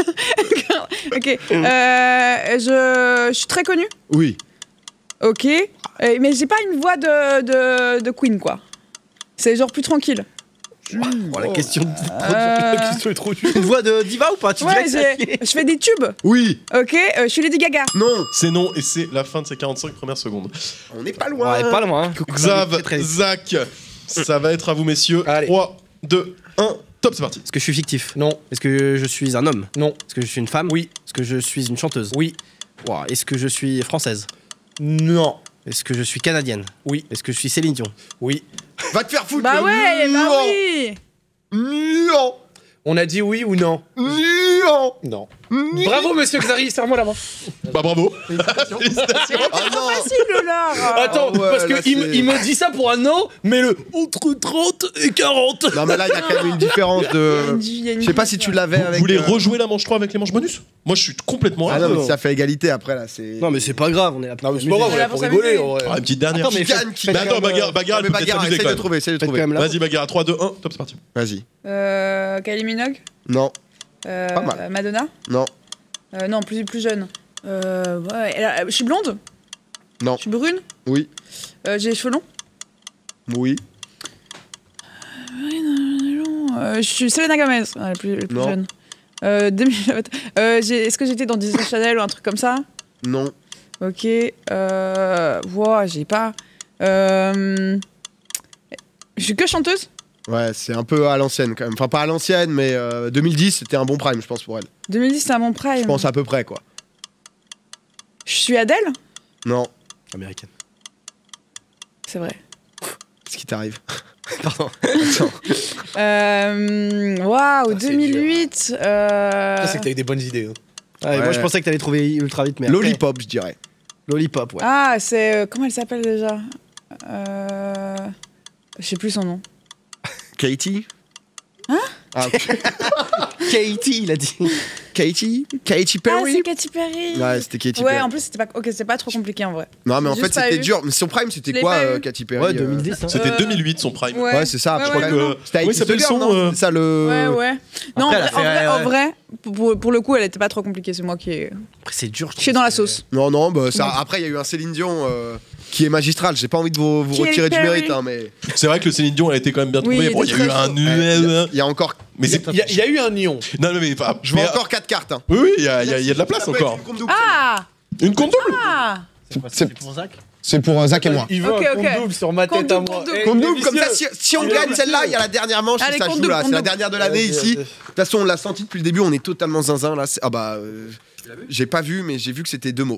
D: Ok. Euh, je, je suis très connue.
A: Oui.
D: Ok. Euh, mais j'ai pas une voix de, de, de Queen, quoi. C'est genre plus tranquille.
F: Oh, la question. de-
D: Euh,
C: La question est trop nulle.
F: Une voix de diva ou pas? Tu dirais
D: Ouais,
F: que ça-
D: j'ai- je fais des tubes.
A: Oui.
D: Ok. Euh, je suis Lady Gaga.
A: Non.
B: C'est non, et c'est la fin de ces quarante-cinq premières secondes.
A: On n'est pas loin.
F: Ouais, pas loin. hein.
B: Xav,
F: Très, très vite.
B: Zach, ça va être à vous, messieurs.
C: Allez.
B: trois, deux, un, top, c'est parti.
F: Est-ce que je suis fictif?
C: Non,
F: Est-ce que je suis un homme?
C: non,
F: Est-ce que je suis une femme?
C: Oui.
F: Est-ce que je suis une chanteuse?
C: oui,
F: Ouah, est-ce que je suis française?
C: non,
F: Est-ce que je suis canadienne?
C: oui,
F: Est-ce que je suis Céline Dion?
C: oui.
A: Va te faire foutre.
D: Bah
A: le
D: ouais, bah
A: nuant.
D: oui.
A: Nuant.
C: On a dit oui ou non?
A: Nuant.
C: Non.
A: Nuant.
C: Bravo, monsieur Xari, serre-moi la main.
B: Bah bravo.
A: Ah non.
D: Facile là.
C: Attends,
A: ouais,
C: parce
A: là,
C: qu'il
A: c'est-
C: il me dit ça pour un non, mais le entre trente et quarante.
A: Non, mais là, il y a quand même une différence de. Je sais pas si tu l'avais
B: Vous
A: avec.
B: voulez
A: euh,
B: rejouer la manche trois avec les manches bonus? Moi, je suis complètement
A: Ah
B: là.
A: non, mais si ça fait égalité après, là, c'est.
F: Non, mais c'est pas grave, on est là pour
C: Non, mais c'est pas grave, on est là pour
D: pour
C: rigoler,
D: s'amuser.
C: en vrai.
B: Ah, une petite dernière.
F: Attends, mais
A: Qui
F: faites-
A: gagne, qui
F: faites
B: Mais attends,
F: quand même,
B: Bagarre, Bagarre,
A: Ah, mais
B: elle peut peut-être
A: Bagarre,
B: s'amuser
A: essaye
B: quand
A: de
B: même.
A: trouver, essaye de
F: Faites
A: trouver.
F: quand même là.
B: Vas-y, Bagarre, trois, deux, un, top, c'est parti.
A: Vas-y.
D: Euh, Kylie Minogue.
A: Non,
D: Euh,
A: Pas mal.
D: Madonna.
A: non,
D: Euh, non, plus, plus jeune. Euh, ouais, elle a- je suis blonde.
A: Non.
D: Je suis brune.
A: oui,
D: Euh, j'ai les cheveux longs.
A: oui,
D: Euh, je suis Selena Gomez, ouais, la plus, la plus
A: Non.
D: jeune. Euh, Demi Lovato. Euh, j'ai- Est-ce que j'étais dans Disney Channel ou un truc comme ça?
A: non,
D: Ok. Euh... Wow, j'ai pas. Euh... Je suis que chanteuse.
A: Ouais, c'est un peu à l'ancienne quand même. Enfin, pas à l'ancienne, mais euh, deux mille dix, c'était un bon prime, je pense, pour elle.
D: deux mille dix, c'est à mon prime.
A: Je pense à peu près, quoi.
D: Je suis Adèle.
A: Non.
E: Américaine.
D: C'est vrai.
A: Qu'est-ce qui t'arrive?
E: Pardon.
A: Attends.
D: Euh... Waouh,
C: Ah, c'est
D: deux mille huit. Euh...
C: Ça, c'est que t'as eu des bonnes idées. hein.
E: Ouais,
A: Ouais.
E: Moi, je pensais que t'allais trouver ultra vite, mais. après-
A: Lollipop, je dirais.
E: Lollipop, ouais.
D: Ah, c'est. euh, Comment elle s'appelle déjà euh... Je sais plus son nom.
A: Katie?
D: Hein?
A: Ah, ok.
E: Katie, il a dit.
A: Katie? Katy
D: Ah,
A: Perry?
D: c'est Katy Perry.
A: Ouais, c'était Katy
D: Ouais,
A: Perry.
D: en plus, c'était pas. Ok, c'est pas trop compliqué en vrai.
A: Non, mais en
D: j'ai
A: fait,
D: juste pas
A: c'était
D: eu.
A: dur. Mais son prime,
D: Je
A: c'était
D: l'ai
A: quoi,
D: pas
A: euh,
D: eu.
A: Katy Perry?
E: Ouais,
A: euh,
E: deux mille dix. Hein.
B: C'était
D: Euh,
B: deux mille huit son prime.
D: Ouais,
A: Ouais, c'est ça.
D: Ouais,
A: je
D: ouais,
A: crois
B: non.
A: que c'était
B: Oui,
A: avec
B: ça s'appelle
A: Girl,
B: son,
A: non
B: euh,
A: C'est ça le.
D: Ouais, ouais. Non,
E: Après,
D: en,
E: elle a
D: vrai, en
E: fait,
D: vrai, en
E: ouais.
D: vrai, pour, pour le coup, elle était pas trop compliquée. C'est moi qui ai.
E: Après, c'est dur.
D: Je suis dans la sauce.
A: Non, non, bah, ça, après, il y a eu un Céline Dion euh, qui est magistral. J'ai pas envie de vous, vous
D: Katy
A: retirer du
D: Perry.
A: mérite, hein, mais
B: C'est vrai que le Céline Dion a été quand même bien
D: Oui,
B: trouvé.
D: il
B: Bon, il y
D: était
B: a eu
D: très
B: un
D: fort.
A: il y, a-
B: nuel.
A: il y a encore.
B: Mais c'est.
C: Il y, a- il y a eu un nion.
B: Non, non, mais. enfin,
A: Je vois
B: mais-
A: encore quatre cartes. Hein.
B: Oui, oui, il y a, il y a- il y a de la place
A: Ça peut être
B: encore.
A: une compte double,
D: Ah
B: Une compte double.
D: Ah
E: C'est quoi, c'est pour Zach?
A: C'est pour Zach et moi.
C: Il veut
D: Ok,
C: un compte
D: ok.
C: double sur ma
D: Compte
C: tête à
D: double,
C: moi.
D: compte double.
C: Eh,
A: Compte
C: il est
A: double, comme ça,
C: vicieux.
A: si, si on
C: Il est
A: gagne
C: vicieux.
A: celle-là, il y a la dernière manche
D: Allez,
A: et ça
D: compte
A: joue
D: double,
A: là.
D: compte
A: C'est la
D: double.
A: dernière de l'année
C: Vas-y,
A: ici.
C: vas-y.
A: De toute façon, on l'a senti depuis le début, on est totalement zinzin là. C'est- Ah bah. euh, J'ai pas vu, mais j'ai vu que c'était deux mots.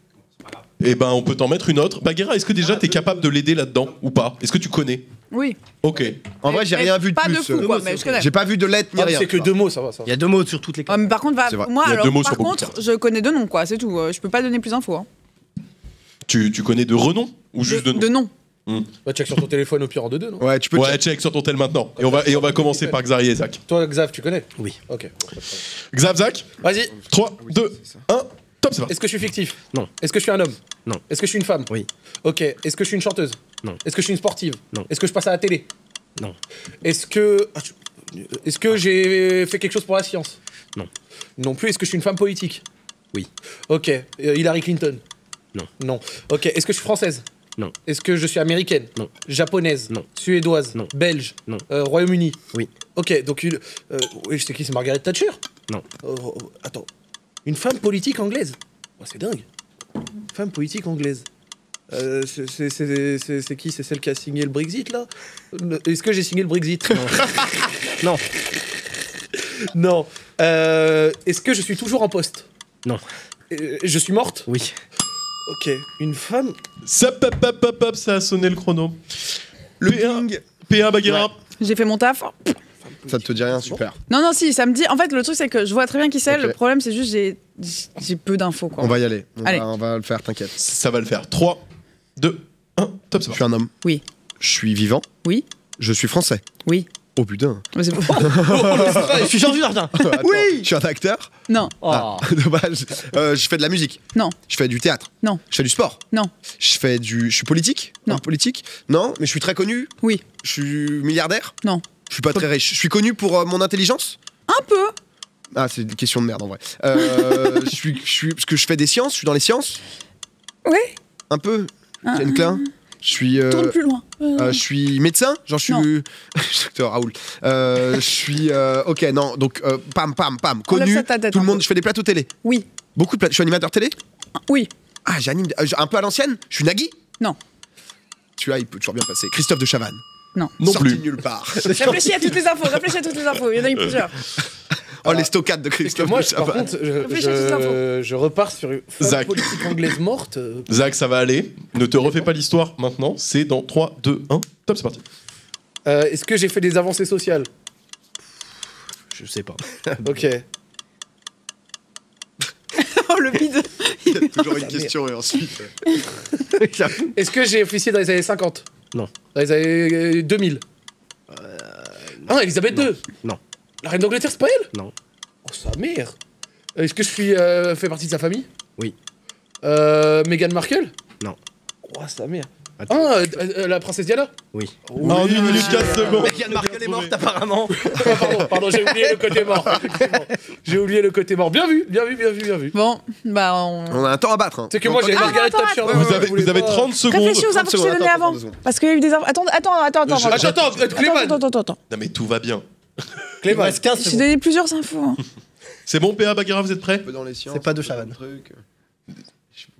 B: Eh ben, on peut t'en mettre une autre. Baguera, est-ce que déjà t'es capable de l'aider là-dedans ou pas? Est-ce que tu connais?
D: Oui.
B: Ok.
A: En vrai, j'ai
D: Mais
A: rien vu de
D: pas
A: plus.
D: de fou,
A: euh,
D: quoi, mais je connais.
A: J'ai pas vu de lettres ni
C: Ah, mais
A: rien.
C: c'est que
A: tu
C: deux mots, ça va. Ça va.
E: Il y a deux mots sur toutes les
D: Ah,
E: cartes.
D: mais par contre, va...
A: C'est vrai.
D: moi,
B: Il y a
D: alors,
B: deux mots
D: par
B: sur beaucoup de
D: contre,
B: cartes.
D: je connais deux noms, quoi, c'est tout. Euh, Je peux pas donner plus d'infos. Hein.
B: Tu, tu connais de renom ou juste de,
D: de,
B: nom
D: de nom.
C: Bah, check sur ton téléphone au pire en deux deux, non?
A: vois. Ouais, tu peux.
B: Ouais, check sur ton tel maintenant. Et on va, et on va commencer par Xari et Zach.
C: Toi, Xav, tu connais?
E: Oui.
C: Ok.
B: Xav, Zach,
C: Vas-y.
B: trois, deux, un, top, c'est parti.
C: Est-ce que je suis fictif?
E: Non.
C: Est-ce que je suis un homme?
E: Non.
C: Est-ce que je suis une femme?
E: Oui.
C: Ok. Est-ce que je suis une chanteuse?
E: Non.
C: Est-ce que je suis une sportive?
E: Non.
C: Est-ce que je passe à la télé?
E: Non.
C: Est-ce que. ah, je- Est-ce que j'ai fait quelque chose pour la science?
E: Non.
C: Non plus. Est-ce que je suis une femme politique?
E: Oui.
C: Ok. Euh, Hillary Clinton?
E: Non.
C: Non. Ok. Est-ce que je suis française?
E: Non.
C: Est-ce que je suis américaine?
E: Non.
C: Japonaise?
E: Non.
C: Suédoise?
E: Non.
C: Belge?
E: Non.
C: Euh, Royaume-Uni?
E: Oui.
C: Ok. Donc, une. euh, oui, je sais qui? C'est Margaret Thatcher?
E: Non.
C: Euh, euh, attends. Une femme politique anglaise? Oh, c'est dingue. Femme politique anglaise. Euh, c'est- c'est- c'est c'est- c'est qui? C'est celle qui a signé le Brexit, là? Le- Est-ce que j'ai signé le Brexit?
E: Non.
C: Non. Euh, Est-ce que je suis toujours en poste?
E: Non.
C: Euh, Je suis morte?
E: Oui.
C: Ok. Une femme?
B: Ça, pop, pop, pop, pop, ça a sonné le chrono.
A: Le
B: P un,
A: ping.
B: P un Baguera.
D: J'ai fait mon taf.
A: Ça te dit rien, super.
D: Non, non, si, ça me dit. En fait, le truc, c'est que je vois très bien qui c'est.
A: Ok.
D: Le problème, c'est juste j'ai j'ai peu d'infos, quoi.
A: On va y aller. On,
D: Allez.
A: va, on va le faire, t'inquiète.
B: Ça va le faire. trois, deux, un, top, c'est
A: Je
B: parti.
A: suis un homme.
D: Oui.
A: Je suis vivant.
D: Oui.
A: Je suis français.
D: Oui.
A: Oh putain.
D: Mais c'est-
E: Je suis Jean Dujardin.
A: Oui. Je suis un acteur.
D: non,
A: Ah, dommage. Euh, je fais de la musique.
D: non,
A: Je fais du théâtre.
D: non,
A: Je fais du sport.
D: non,
A: Je fais du. Je suis politique.
D: Non.
A: Homme politique. Non, mais je suis très connu.
D: oui,
A: Je suis milliardaire.
D: non.
A: Je suis pas très riche. Je suis connu pour euh, mon intelligence.
D: Un peu.
A: Ah, c'est une question de merde en vrai. Euh, je suis, je suis, parce que je fais des sciences. Je suis dans les sciences.
D: Oui.
A: Un peu.
D: Ah,
A: Yann Klein. Je suis. euh,
D: Tourne plus loin. Euh,
A: Euh, je suis médecin, genre je suis.
D: Non.
A: Docteur Raoul. Euh, je suis. euh, ok, non, donc euh, pam, pam, pam,
D: Enlève
A: connu.
D: ça de ta tête
A: Tout le
D: un
A: monde.
D: peu.
A: Je fais des plateaux télé.
D: Oui,
A: Beaucoup de plateaux. Je suis animateur télé.
D: oui,
A: Ah, j'anime. euh, un peu à l'ancienne. Je suis Nagui.
D: non.
A: Tu vois, il peut toujours bien passer. Christophe de Chavannes.
D: Non.
B: Non
A: Sorti
B: plus.
A: de nulle part.
D: Réfléchis à toutes les infos, réfléchis à toutes les infos. Il y en a eu plusieurs.
A: Oh, les stockades de
C: Parce que
A: Christophe
C: moi,
A: de
C: par
A: Chavannes.
C: contre, je,
D: Réfléchis à toutes les
C: je, je repars sur une femme
B: Zach.
C: politique anglaise morte. euh,
B: Zach, ça va aller. Ne te refais pas l'histoire maintenant. C'est dans trois, deux, un, top, c'est parti.
C: euh, Est-ce que j'ai fait des avancées sociales?
E: Je sais pas.
C: Ok.
D: Oh, le bide.
A: Il y a toujours une question et ensuite.
C: Est-ce que j'ai officié dans les années cinquante?
E: Non.
C: Dans les années euh, deux mille? Ah, Elisabeth deux?
E: Non.
C: La reine d'Angleterre, c'est pas elle?
E: Non.
C: Oh, sa mère. Est-ce que je suis euh, fait partie de sa famille?
E: Oui.
C: Euh, Meghan Markle?
E: Non.
C: Oh, sa mère.
E: Attends.
C: Ah, euh, euh, la princesse Diana?
E: Oui.
B: En une minute quatre secondes.
E: Meghan Markle est morte apparemment.
C: Ah, pardon, pardon, j'ai oublié le côté mort. effectivement. J'ai oublié le côté mort. Bien vu, bien vu, bien vu, bien vu.
D: Bon, bah on.
A: On a un temps à battre. Hein.
C: C'est que moi j'ai
D: Ah,
C: Margaret
D: attends,
C: Thatcher.
D: attends.
C: dans
B: Vous
C: le-
B: avez,
C: je voulais
B: vous avez
C: pas-
B: trente secondes.
D: Réfléchis aux infos que je t'ai
A: secondes,
D: données
A: attends,
D: avant.
A: deux secondes.
D: Parce qu'il y a eu des infos. Attends, attends, attends, attends.
B: Je-
D: attends.
C: Attends, attends, euh,
D: Attends,
C: Clément.
D: attends, attends, attends.
B: Non mais tout va bien.
C: Clément.
E: Il reste quinze
D: J'ai
E: secondes.
D: donné plusieurs infos. hein.
B: C'est bon, P A Baguera, vous êtes prêts?
A: Un peu dans les sciences.
E: C'est pas de
A: un peu dans
E: Chavannes.
A: le truc. Je suis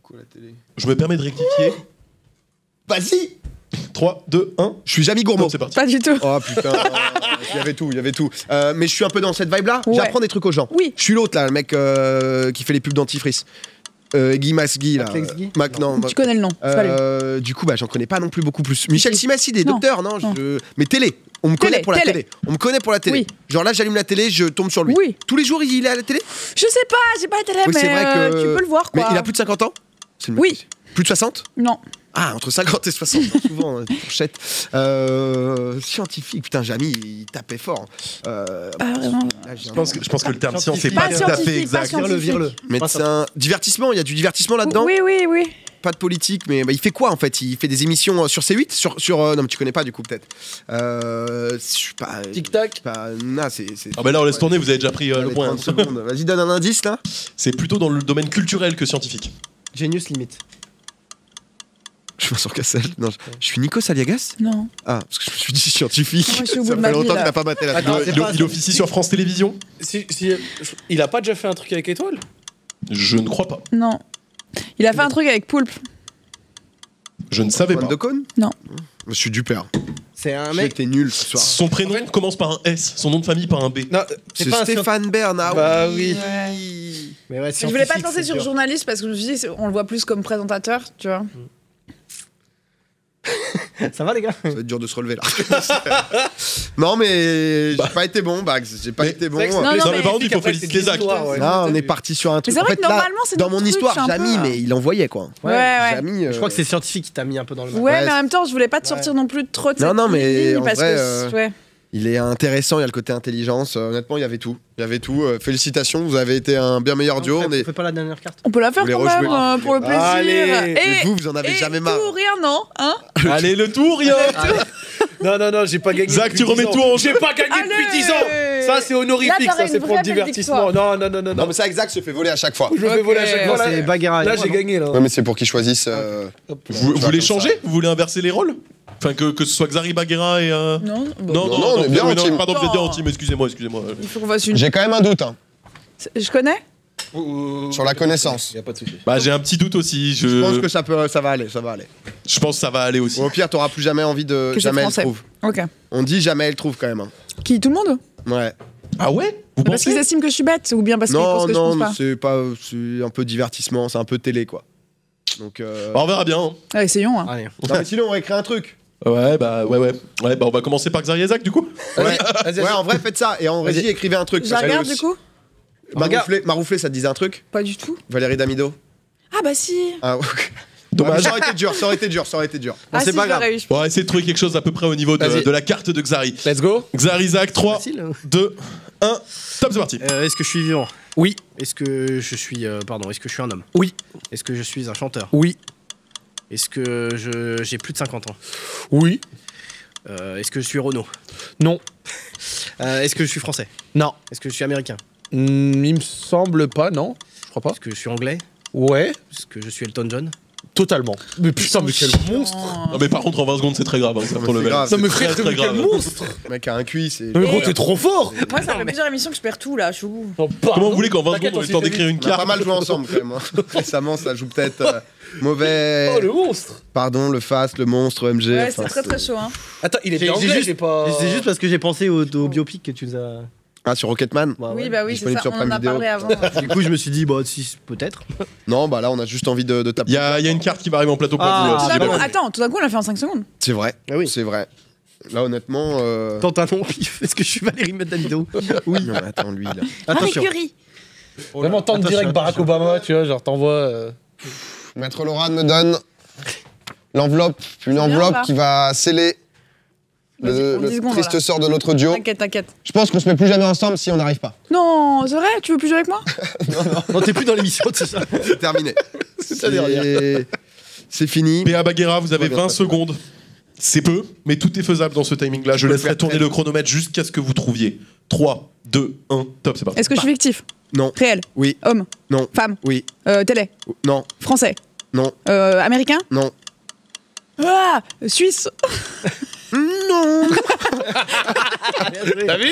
A: quoi la télé?
B: Je me permets de rectifier.
A: Vas-y.
B: trois, deux, un.
A: Je suis Jamie Gourmaud.
B: C'est parti.
D: Pas du tout.
A: Oh putain, il y avait tout, il y avait tout. Euh, mais je suis un peu dans cette vibe-là.
D: Ouais.
A: J'apprends des trucs aux gens.
D: Oui.
A: Je suis l'autre là, le mec euh, qui fait les pubs dentifrice. Euh, Guy Masgui là.
F: Max Guy
A: Mac, non.
D: Tu connais le nom. c'est pas lui.
A: Euh, du coup, bah, j'en connais pas non plus beaucoup plus. Michel Simassi, des
D: Non.
A: docteurs, non,
D: Non.
A: je... Mais télé. On me connaît
D: Télé,
A: pour la télé.
D: télé.
A: On me connaît pour la télé.
D: Oui.
A: Genre là, j'allume la télé, je tombe sur lui.
D: Oui.
A: Tous les jours, il est à la télé.
D: Je sais pas, j'ai pas la télé,
A: Oui,
D: mais
A: c'est vrai
D: euh,
A: que-
D: tu peux le voir
A: Mais
D: quoi.
A: il a plus de cinquante ans. C'est le mec
D: Oui.
A: qui- Plus de soixante.
D: Non.
A: Ah, entre cinquante et soixante, souvent, euh, fourchette. Euh, scientifique, putain, Jamy, il tapait fort. Euh,
D: Pas vraiment.
A: là, j'ai un-
B: Je pense que, je pense que le terme science, c'est
F: Pas
B: pas tout à fait
D: scientifique, pas
B: exact.
F: Vire-le, vire-le.
A: Médecin, divertissement, il y a du divertissement là-dedans.
D: Oui, oui, oui.
A: Pas de politique, mais bah, il fait quoi en fait? Il fait des émissions euh, sur C huit, sur, sur euh, non mais tu connais pas du coup peut-être. Euh, je suis pas.
C: Tic tac.
A: Pas, non, c'est. c'est-
B: Ah bah là, on laisse tourner, vous avez déjà pris euh,
A: Allez,
B: le point.
A: trente secondes. Vas-y, donne un indice là.
B: C'est plutôt dans le domaine culturel que scientifique.
F: Genius limite.
A: Je suis sur Cassel. Non, je, je suis Nico Saliagas.
D: Non.
A: Ah, parce que je me suis dit scientifique.
D: Moi, je suis au bout
A: Ça
D: de
A: fait
D: ma vie,
A: longtemps
D: là.
A: que t'as pas battu la
C: Attends,
B: Il,
C: c'est
B: il-
C: pas-
B: il officie sur France Télévisions?
C: Si, si, il a pas déjà fait un truc avec Étoile?
B: Je ne crois pas.
D: Non. Il a fait un truc avec Poulpe.
B: Je ne savais
A: Juan
B: pas.
A: de Cône.
D: Non.
A: Monsieur Duper.
F: C'est un
A: Mec,
F: mec.
A: t'es nul ce soir.
B: Son prénom commence par un S, son nom de famille par un B.
C: Non,
A: C'est
F: pas un
A: Stéphane Bern. Ah
C: Bah
A: oui.
F: Mais ouais,
D: Je voulais pas te
F: scientifique,
D: lancer
F: c'est
D: sur
F: dur.
D: journaliste parce que je me suis dit, c'est- on le voit plus comme présentateur, tu vois.
F: Ça va les gars?
A: Ça va être dur de se relever là. non mais j'ai pas été bon, Bags. J'ai pas
B: Mais-
A: été bon.
C: c'est vrai que
D: Non,
B: Non,
D: non,
B: mais
D: mais-
B: par contre, il faut
C: Après,
B: féliciter
C: c'est de
B: Zach.
C: l'histoire, ouais.
A: Là, on est parti sur un truc.
D: c'est
A: En
D: vrai
A: fait,
D: que
A: là,
D: normalement, c'est
A: dans
D: notre
A: mon
D: truc,
A: histoire,
D: je suis un peu,
A: Jamy,
D: euh,
A: mais il envoyait quoi.
D: Ouais, ouais.
A: Jamy, euh,
F: Je crois que c'est scientifique qui t'a mis un peu dans le mal.
D: Ouais,
A: Ouais,
D: mais en
A: c'est-
D: même temps, je voulais pas te sortir non plus trop de
A: Non,
D: cette
A: non, mais
D: ligne
A: en
D: parce
A: vrai,
D: que
A: euh,
D: ouais.
A: il est intéressant. Il y a le côté intelligence. Euh, honnêtement, il y avait tout. Il y avait tout. Euh, félicitations, vous avez été un bien meilleur duo. On
F: On
A: est...
F: fait pas la dernière carte.
D: On peut la faire
A: Vous les
D: quand même
A: rejouez.
D: euh, pour le plaisir.
C: Allez.
D: Et,
A: Mais vous, vous en avez
D: et
A: jamais marre.
D: tout, rien, non hein
B: Allez, le tour, rien.
C: Non, non, non, j'ai pas gagné.
B: Zach,
C: depuis
B: tu
C: dix
B: remets
C: ans.
B: tout en jeu.
C: J'ai pas gagné
D: Allez.
C: depuis dix ans. Ça, c'est honorifique,
D: Là, t'aurais
C: ça, c'est
D: une
C: pour le
D: vraie belle
C: divertissement. Non, non, non, non,
A: Non,
C: non.
A: mais ça, Exact se fait voler à chaque fois.
C: Je me fais voler à chaque
D: Ok.
C: fois.
F: Non,
C: Là,
F: c'est Baguera.
C: là, j'ai gagné, là.
A: Ouais, mais c'est pour qu'ils choisissent. euh,
C: Hop.
B: Vous,
A: Tu
B: vous
A: vois,
B: voulez
A: comme
B: changer
A: ça.
B: Vous voulez inverser les rôles? Enfin, que, que ce soit Xari Baguera et. euh,
D: Non, bon.
B: Non, non,
A: non, on est bien
B: oui,
A: en
B: non,
A: team.
B: pardon, vous êtes bien en
D: Non.
B: team, excusez-moi, excusez-moi.
D: Il faut qu'on fasse une.
A: J'ai quand même un doute hein,
D: Je connais
A: sur la connaissance.
C: Y a pas de souci.
B: Bah, j'ai un petit doute aussi. Je,
A: Je pense que ça peut, ça va aller, ça va aller.
B: je pense que ça va aller aussi.
A: Au pire, t'auras plus jamais envie de.
D: Que c'est
A: Jamais elle
D: français.
A: trouve.
D: Ok.
A: On dit jamais elle trouve quand même. hein.
D: Qui Tout le monde
A: Ouais.
B: Ah ouais? Vous
D: Parce qu'ils
B: pensez?
D: estiment que je suis bête ou bien parce qu'ils
A: Non,
D: pensent que je
A: non,
D: pense
A: mais
D: pas.
A: c'est pas, c'est un peu divertissement, c'est un peu télé quoi. Donc. Euh...
B: Bah, on verra bien. hein.
D: Ah, essayons. Hein.
F: Allez.
A: Non, mais sinon, on va écrire un truc.
B: Ouais, bah, ouais, ouais. Ouais, bah, on va commencer par Xari et Zach, du coup.
A: Ouais.
C: Vas-y,
A: Ouais,
C: vas-y.
A: en vrai, faites ça. Et en régie, écrivez un truc.
D: Je
A: parce que
D: regarde
A: aussi-
D: du coup
A: Marouflé, Marouflé, ça te disait un truc?
D: Pas du tout.
A: Valérie Damido?
D: Ah bah si.
A: Ah, ok.
B: Dommage.
A: Ça aurait été dur, ça aurait été dur, ça aurait été dur.
D: Ah
F: c'est
D: si,
F: pas
D: je l'aurais
F: grave.
D: eu.
B: On va essayer de trouver quelque chose à peu près au niveau de,
C: Vas-y.
B: de la carte de Xari.
C: Let's go.
B: Xari, Zach, trois,
F: Facile. hein.
B: deux, un, top, c'est parti.
F: Euh, Est-ce que je suis vivant?
C: Oui.
F: Est-ce que je suis. euh, pardon, est-ce que je suis un homme?
C: Oui.
F: Est-ce que je suis un chanteur?
C: Oui.
F: Est-ce que je j'ai plus de cinquante ans?
C: Oui.
F: Euh, Est-ce que je suis Renault?
C: Non.
F: Euh, Est-ce que je suis français?
C: Non.
F: Est-ce que je suis américain?
C: Hmm, il me semble pas, non. Je crois pas.
F: Est-ce que je suis anglais?
C: Ouais.
F: Est-ce que je suis Elton John?
C: Totalement. Mais putain, mais quel monstre.
B: Non, mais par contre, en vingt secondes, c'est très grave. Hein, c'est
A: mais
B: ton
A: c'est
B: level.
A: grave.
C: Non, mais
B: C'est
C: frère,
B: très,
C: mais
B: très
C: quel
B: grave.
C: monstre.
A: Le mec a un Q I, c'est.
C: Mais gros, t'es trop fort.
D: Moi, ça fait plusieurs émissions que je perds tout là. Je suis au bout.
C: Non, pardon.
B: Comment vous voulez qu'en vingt
C: T'inquiète,
B: secondes, on ait le temps
C: s'est fait
B: d'écrire une
A: On a pas
B: carte?
A: mal joué ensemble quand même. hein. Récemment, ça joue peut-être euh, mauvais.
C: Oh, le monstre.
A: Pardon, le Fast, le monstre, M G.
D: Ouais,
A: enfin,
D: c'est très très chaud. Hein.
C: Attends, il était
F: J'ai- j'ai
C: anglais,
F: juste-
C: j'ai pas.
F: C'est juste parce que j'ai pensé au, au biopic que tu nous as.
A: Ah, sur Rocketman?
F: Bah,
D: Oui,
F: ouais.
D: bah oui, c'est
A: disponible
D: ça.
A: sur
D: On en
A: Prime
D: a
A: Video.
D: parlé avant.
F: Du coup, je me suis dit, bah, si, peut-être.
A: Non, bah là, on a juste envie de, de taper.
B: Il y a, il y a une carte qui m'arrive en plateau pour
F: Ah,
B: vous.
D: Tout
B: euh,
D: d'un
B: si
D: coup,
B: jamais.
D: attends, tout d'un coup, on l'a fait en cinq secondes.
A: C'est vrai.
F: Ah oui.
A: C'est vrai. Là, honnêtement. Euh...
F: Tente un nom, pif. Est-ce que je suis Valérie Medamido?
A: Oui. Non, mais attends, lui, là.
F: Attention.
D: Marie Curie.
C: Vraiment, tente
F: Attention,
C: direct Barack
F: attention.
C: Obama, tu vois, genre t'envoies. euh,
A: Maître Laurent me donne l'enveloppe, une
D: bien,
A: enveloppe
D: là.
A: qui va sceller
D: Vas-y,
A: le,
D: pour
A: le
D: dix secondes,
A: triste
D: voilà.
A: sort de notre duo.
D: T'inquiète, t'inquiète.
A: Je pense qu'on se met plus jamais ensemble si on n'arrive pas.
D: Non, c'est vrai Tu veux plus jouer avec moi
F: Non, t'es plus dans l'émission, c'est ça.
A: C'est terminé. C'est c'est fini.
B: P A Baguera, vous avez
A: Ouais, bien
B: vingt
A: sûr.
B: secondes. C'est peu, mais tout est faisable dans ce timing-là. Je
A: peux le
B: laisserai
A: faire
B: tourner
A: très
B: le chronomètre jusqu'à ce que vous trouviez. trois, deux, un, top, c'est parti.
D: Est-ce que je suis fictif
A: Non.
D: Réel
A: Oui.
D: Homme
A: Non.
D: Femme
A: Oui.
D: euh, Télé
A: Non.
D: Français
A: Non.
D: euh, Américain
A: Non.
D: Ah Suisse
A: Non.
C: T'as vu?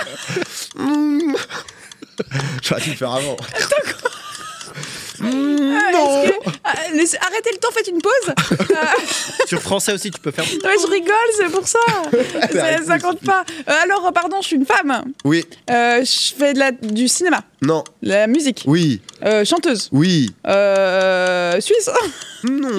A: Mm. J'aurais dû le faire avant.
D: non. laissez- arrêtez le temps, faites une pause. Euh,
F: Sur français aussi, tu peux faire.
D: ouais, je rigole, c'est pour ça. ça, ça compte pas. Euh, alors, pardon, je suis une femme.
A: Oui.
D: Euh, je fais de la, du cinéma,
A: Non.
D: la musique,
A: Oui.
D: euh, chanteuse,
A: Oui.
D: euh, suisse.
A: Non.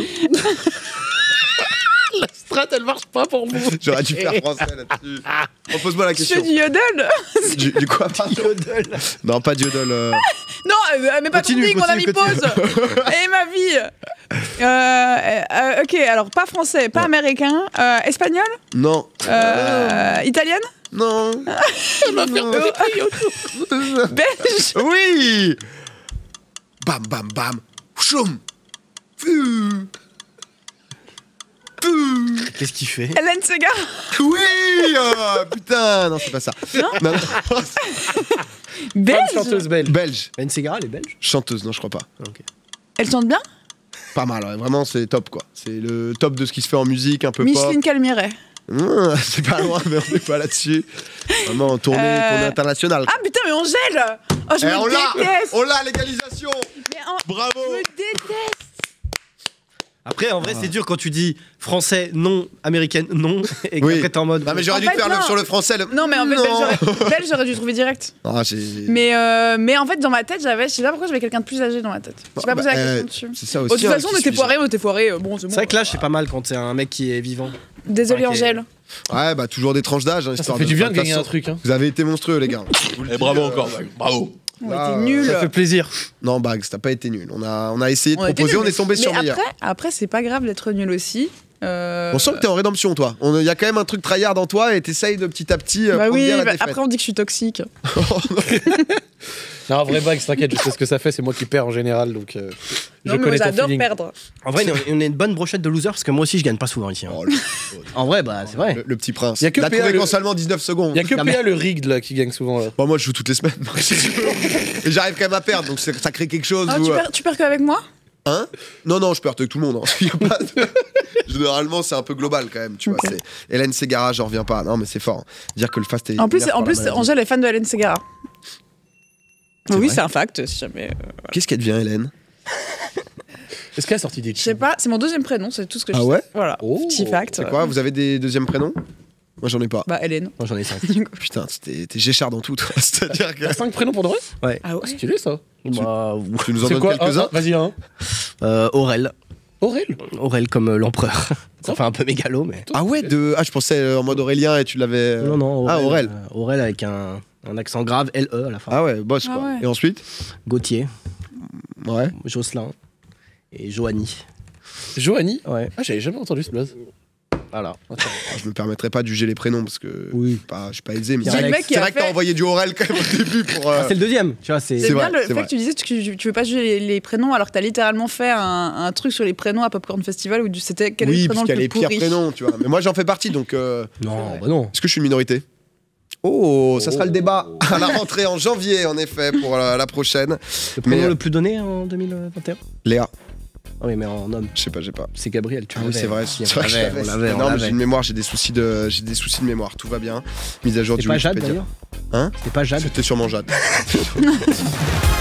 C: La strat, elle marche pas pour vous.
A: J'aurais dû faire français là-dessus. Repose-moi la
D: Je fais
A: question.
D: du yodel.
A: Du, du quoi pardon Non, pas du yodel. euh.
D: Non, euh, mais pas
A: Continue,
D: ton mon ami
A: continue,
D: pause. Et ma vie. Euh, euh, ok, alors pas français, pas
A: Ouais.
D: américain, euh, espagnol,
A: Non.
D: euh, italienne,
A: Non.
C: Elle va faire
A: Non.
C: des prix autour.
D: belge.
A: Oui. Bam, bam, bam. Choum. Fuu. Fuu.
E: Qu'est-ce qu'il fait?
D: Hélène Segar.
A: Oui. euh, Putain, non, c'est pas ça.
D: Non.
A: non, non.
C: Femme
D: Belge.
C: chanteuse belge.
A: Belge.
E: Ben Segar, elle est belge?
A: Chanteuse, non, je crois pas.
E: Ok.
D: Elle chante bien.
A: Pas mal, ouais. Vraiment, c'est top, quoi. C'est le top de ce qui se fait en musique, un peu
D: Micheline Calmiret.
A: pop. Mmh, c'est pas loin, mais on n'est pas là-dessus. Vraiment, en tournée,
D: Euh,
A: tournée internationale.
D: Ah putain, mais Angèle. Oh, je
A: Eh,
D: me
A: on l'a.
D: déteste.
A: On l'a, légalisation.
D: Mais en-
A: Bravo.
D: Je me déteste.
F: Après, en vrai, c'est dur quand tu dis français non, américaine non, et
A: Oui.
F: qu'après t'es en mode.
A: Non, mais j'aurais
D: En
A: dû
D: fait,
A: faire le,
D: non.
A: sur le français. Le...
D: Non, mais en fait,
A: Non.
D: belge, j'aurais- belge, j'aurais dû trouver direct.
A: Ah, j'ai-
D: Mais, euh, mais en fait, dans ma tête, j'avais, je sais pas pourquoi j'avais quelqu'un de plus âgé dans ma tête. J'ai pas
A: Bah,
D: posé la
A: euh,
D: question dessus.
A: C'est ça aussi.
D: Oh, de toute
A: hein,
D: façon,
A: qui
D: on était
A: suis-je
D: foiré, on était foiré. euh, Bon, c'est bon.
F: C'est vrai que là, c'est pas mal quand c'est un mec qui est vivant.
D: Désolé,
F: Ok.
D: Angèle.
A: Ouais, bah toujours des tranches d'âge. Hein,
C: Ça
A: histoire
C: fait du bien de
A: toute
C: gagner un
A: façon,
C: truc. Hein.
A: Vous avez été monstrueux, les gars. Je vous le
B: Et
A: dis,
B: bravo
A: euh,
B: encore, Bag. Bravo.
D: On
A: Là,
D: était
A: euh,
D: nuls.
C: Ça fait plaisir.
A: Non, Bags, t'as pas été nul. On a, on a essayé de
D: On était
A: proposer,
D: nuls,
A: on est tombé
D: mais
A: sur
D: après,
A: meilleur.
D: après, c'est pas grave d'être nul aussi. Euh,
A: On sent que t'es en rédemption, toi. Il y a quand même un truc tryhard en toi et t'essayes de petit à petit euh,
D: Bah
A: prendre
D: oui,
A: bien la
D: bah,
A: défaite.
D: après on dit que je suis toxique.
C: Non, en vrai, Bags, t'inquiète, je sais ce que ça fait. C'est moi qui perds en général, donc euh, je
D: Non, mais
C: connais ton
D: j'adore
C: feeling.
D: perdre.
F: En vrai, on est- on est une bonne brochette de losers parce que moi aussi, je gagne pas souvent ici. hein.
A: Oh, le,
F: En vrai, bah, c'est vrai.
A: le- le petit prince.
C: Y a que
A: Il a
C: P A,
A: trouvé
C: le-
A: qu'en seulement dix-neuf secondes.
C: Il y a que
F: Non,
C: P A
F: mais-
C: le rigged là qui gagne souvent là.
A: Bon, moi, je joue toutes les semaines. donc si tu veux. Et j'arrive quand même à perdre, donc c'est- ça crée quelque chose.
D: Ah,
A: où,
D: tu,
A: euh,
D: perds, tu perds qu'avec moi?
A: Hein Non, non, je perds avec tout le monde. hein. Y a pas de- Généralement, c'est un peu global quand même. Tu
D: Ok.
A: vois, c'est Hélène Ségara, j'en reviens pas. Non, mais c'est fort. Dire que le fast est.
D: En plus,
A: ouvert
D: en
A: par la
D: plus
A: maladie.
D: Angèle est fan de Hélène Ségara.
A: C'est
D: Oui,
A: vrai
D: c'est un fact, si jamais. euh,
A: Qu'est-ce qu'elle devient, Hélène
C: Est-ce qu'elle a sorti des
D: Je sais pas, c'est mon deuxième prénom, c'est tout ce que je
A: Ah
D: sais.
A: ouais
D: Voilà,
C: Oh.
D: petit fact.
A: C'est quoi Vous avez des deuxièmes prénoms Moi, j'en ai pas.
D: Bah, Hélène.
F: Moi, j'en ai cinq.
A: Putain, t'es t'es Géchard dans tout, toi. C'est-à-dire que.
C: T'as cinq prénoms pour de vrai?
D: Ah ouais.
C: Stylé ça.
F: Bah,
A: Tu nous en
C: C'est
A: donnes
C: quoi?
A: quelques-uns
C: Ah, ah, Vas-y, un.
F: euh, Aurel.
C: Aurel.
F: Aurel comme euh, l'empereur. Ça fait un peu mégalo, mais.
A: Ah ouais, de... ah, je pensais euh, en mode Aurélien et tu l'avais. euh,
F: Non, non,
A: Ah, Aurel.
F: euh, Aurel avec un, un accent grave, L E à la fin.
A: Ah ouais, boss
D: Ah
A: quoi.
D: ouais.
A: Et ensuite
F: Gauthier,
A: Ouais.
F: Jocelyn et Joanie.
C: Joanie.
F: Ouais,
C: Ah, j'avais jamais entendu ce blaze.
F: voilà.
A: Ah, je me permettrais pas de juger les prénoms parce que.
F: Oui.
A: Je suis pas, je suis pas aisé, mais
F: C'est
A: c'est
D: le
A: vrai,
D: mec qui
A: c'est
D: a
A: vrai que t'as
D: fait-
A: envoyé du Aurel quand même au début pour. euh,
F: Ah, c'est le deuxième, tu vois, c'est.
D: C'est
A: C'est
D: bien
A: vrai,
D: le
A: c'est
D: fait
A: vrai.
D: que tu disais que tu, tu veux pas juger les, les prénoms alors que t'as littéralement fait un, un truc sur les prénoms à Popcorn Festival où tu- c'était quel est
A: oui,
D: le prénom
A: parce qu'il y a
D: le
A: les
D: plus
A: pires
D: pourri.
A: prénoms, tu vois. Mais moi j'en fais partie donc. euh,
F: Non, bah non.
A: Est-ce que je suis une minorité Oh, ça sera le débat à la rentrée en janvier en effet pour la, la prochaine.
F: Le prénom
A: Mais, euh,
F: le plus donné en deux mille vingt et un.
A: Léa,
F: Ah oui, mais en homme,
A: je sais pas, j'ai pas.
F: c'est Gabriel, tu
A: Ah oui,
F: l'avais.
A: c'est vrai,
F: Si,
A: c'est vrai que je
F: on
A: l'avais,
F: l'avait, on
A: c'est
F: l'avait, on
A: énorme, j'ai
F: l'avait.
A: une mémoire, j'ai des soucis de, j'ai des soucis de mémoire, tout va bien. Mise à jour
F: C'était
A: du
F: pas Jade
A: Wikipédia.
F: d'ailleurs
A: Hein
F: C'était pas Jade.
A: C'était sûrement Jade.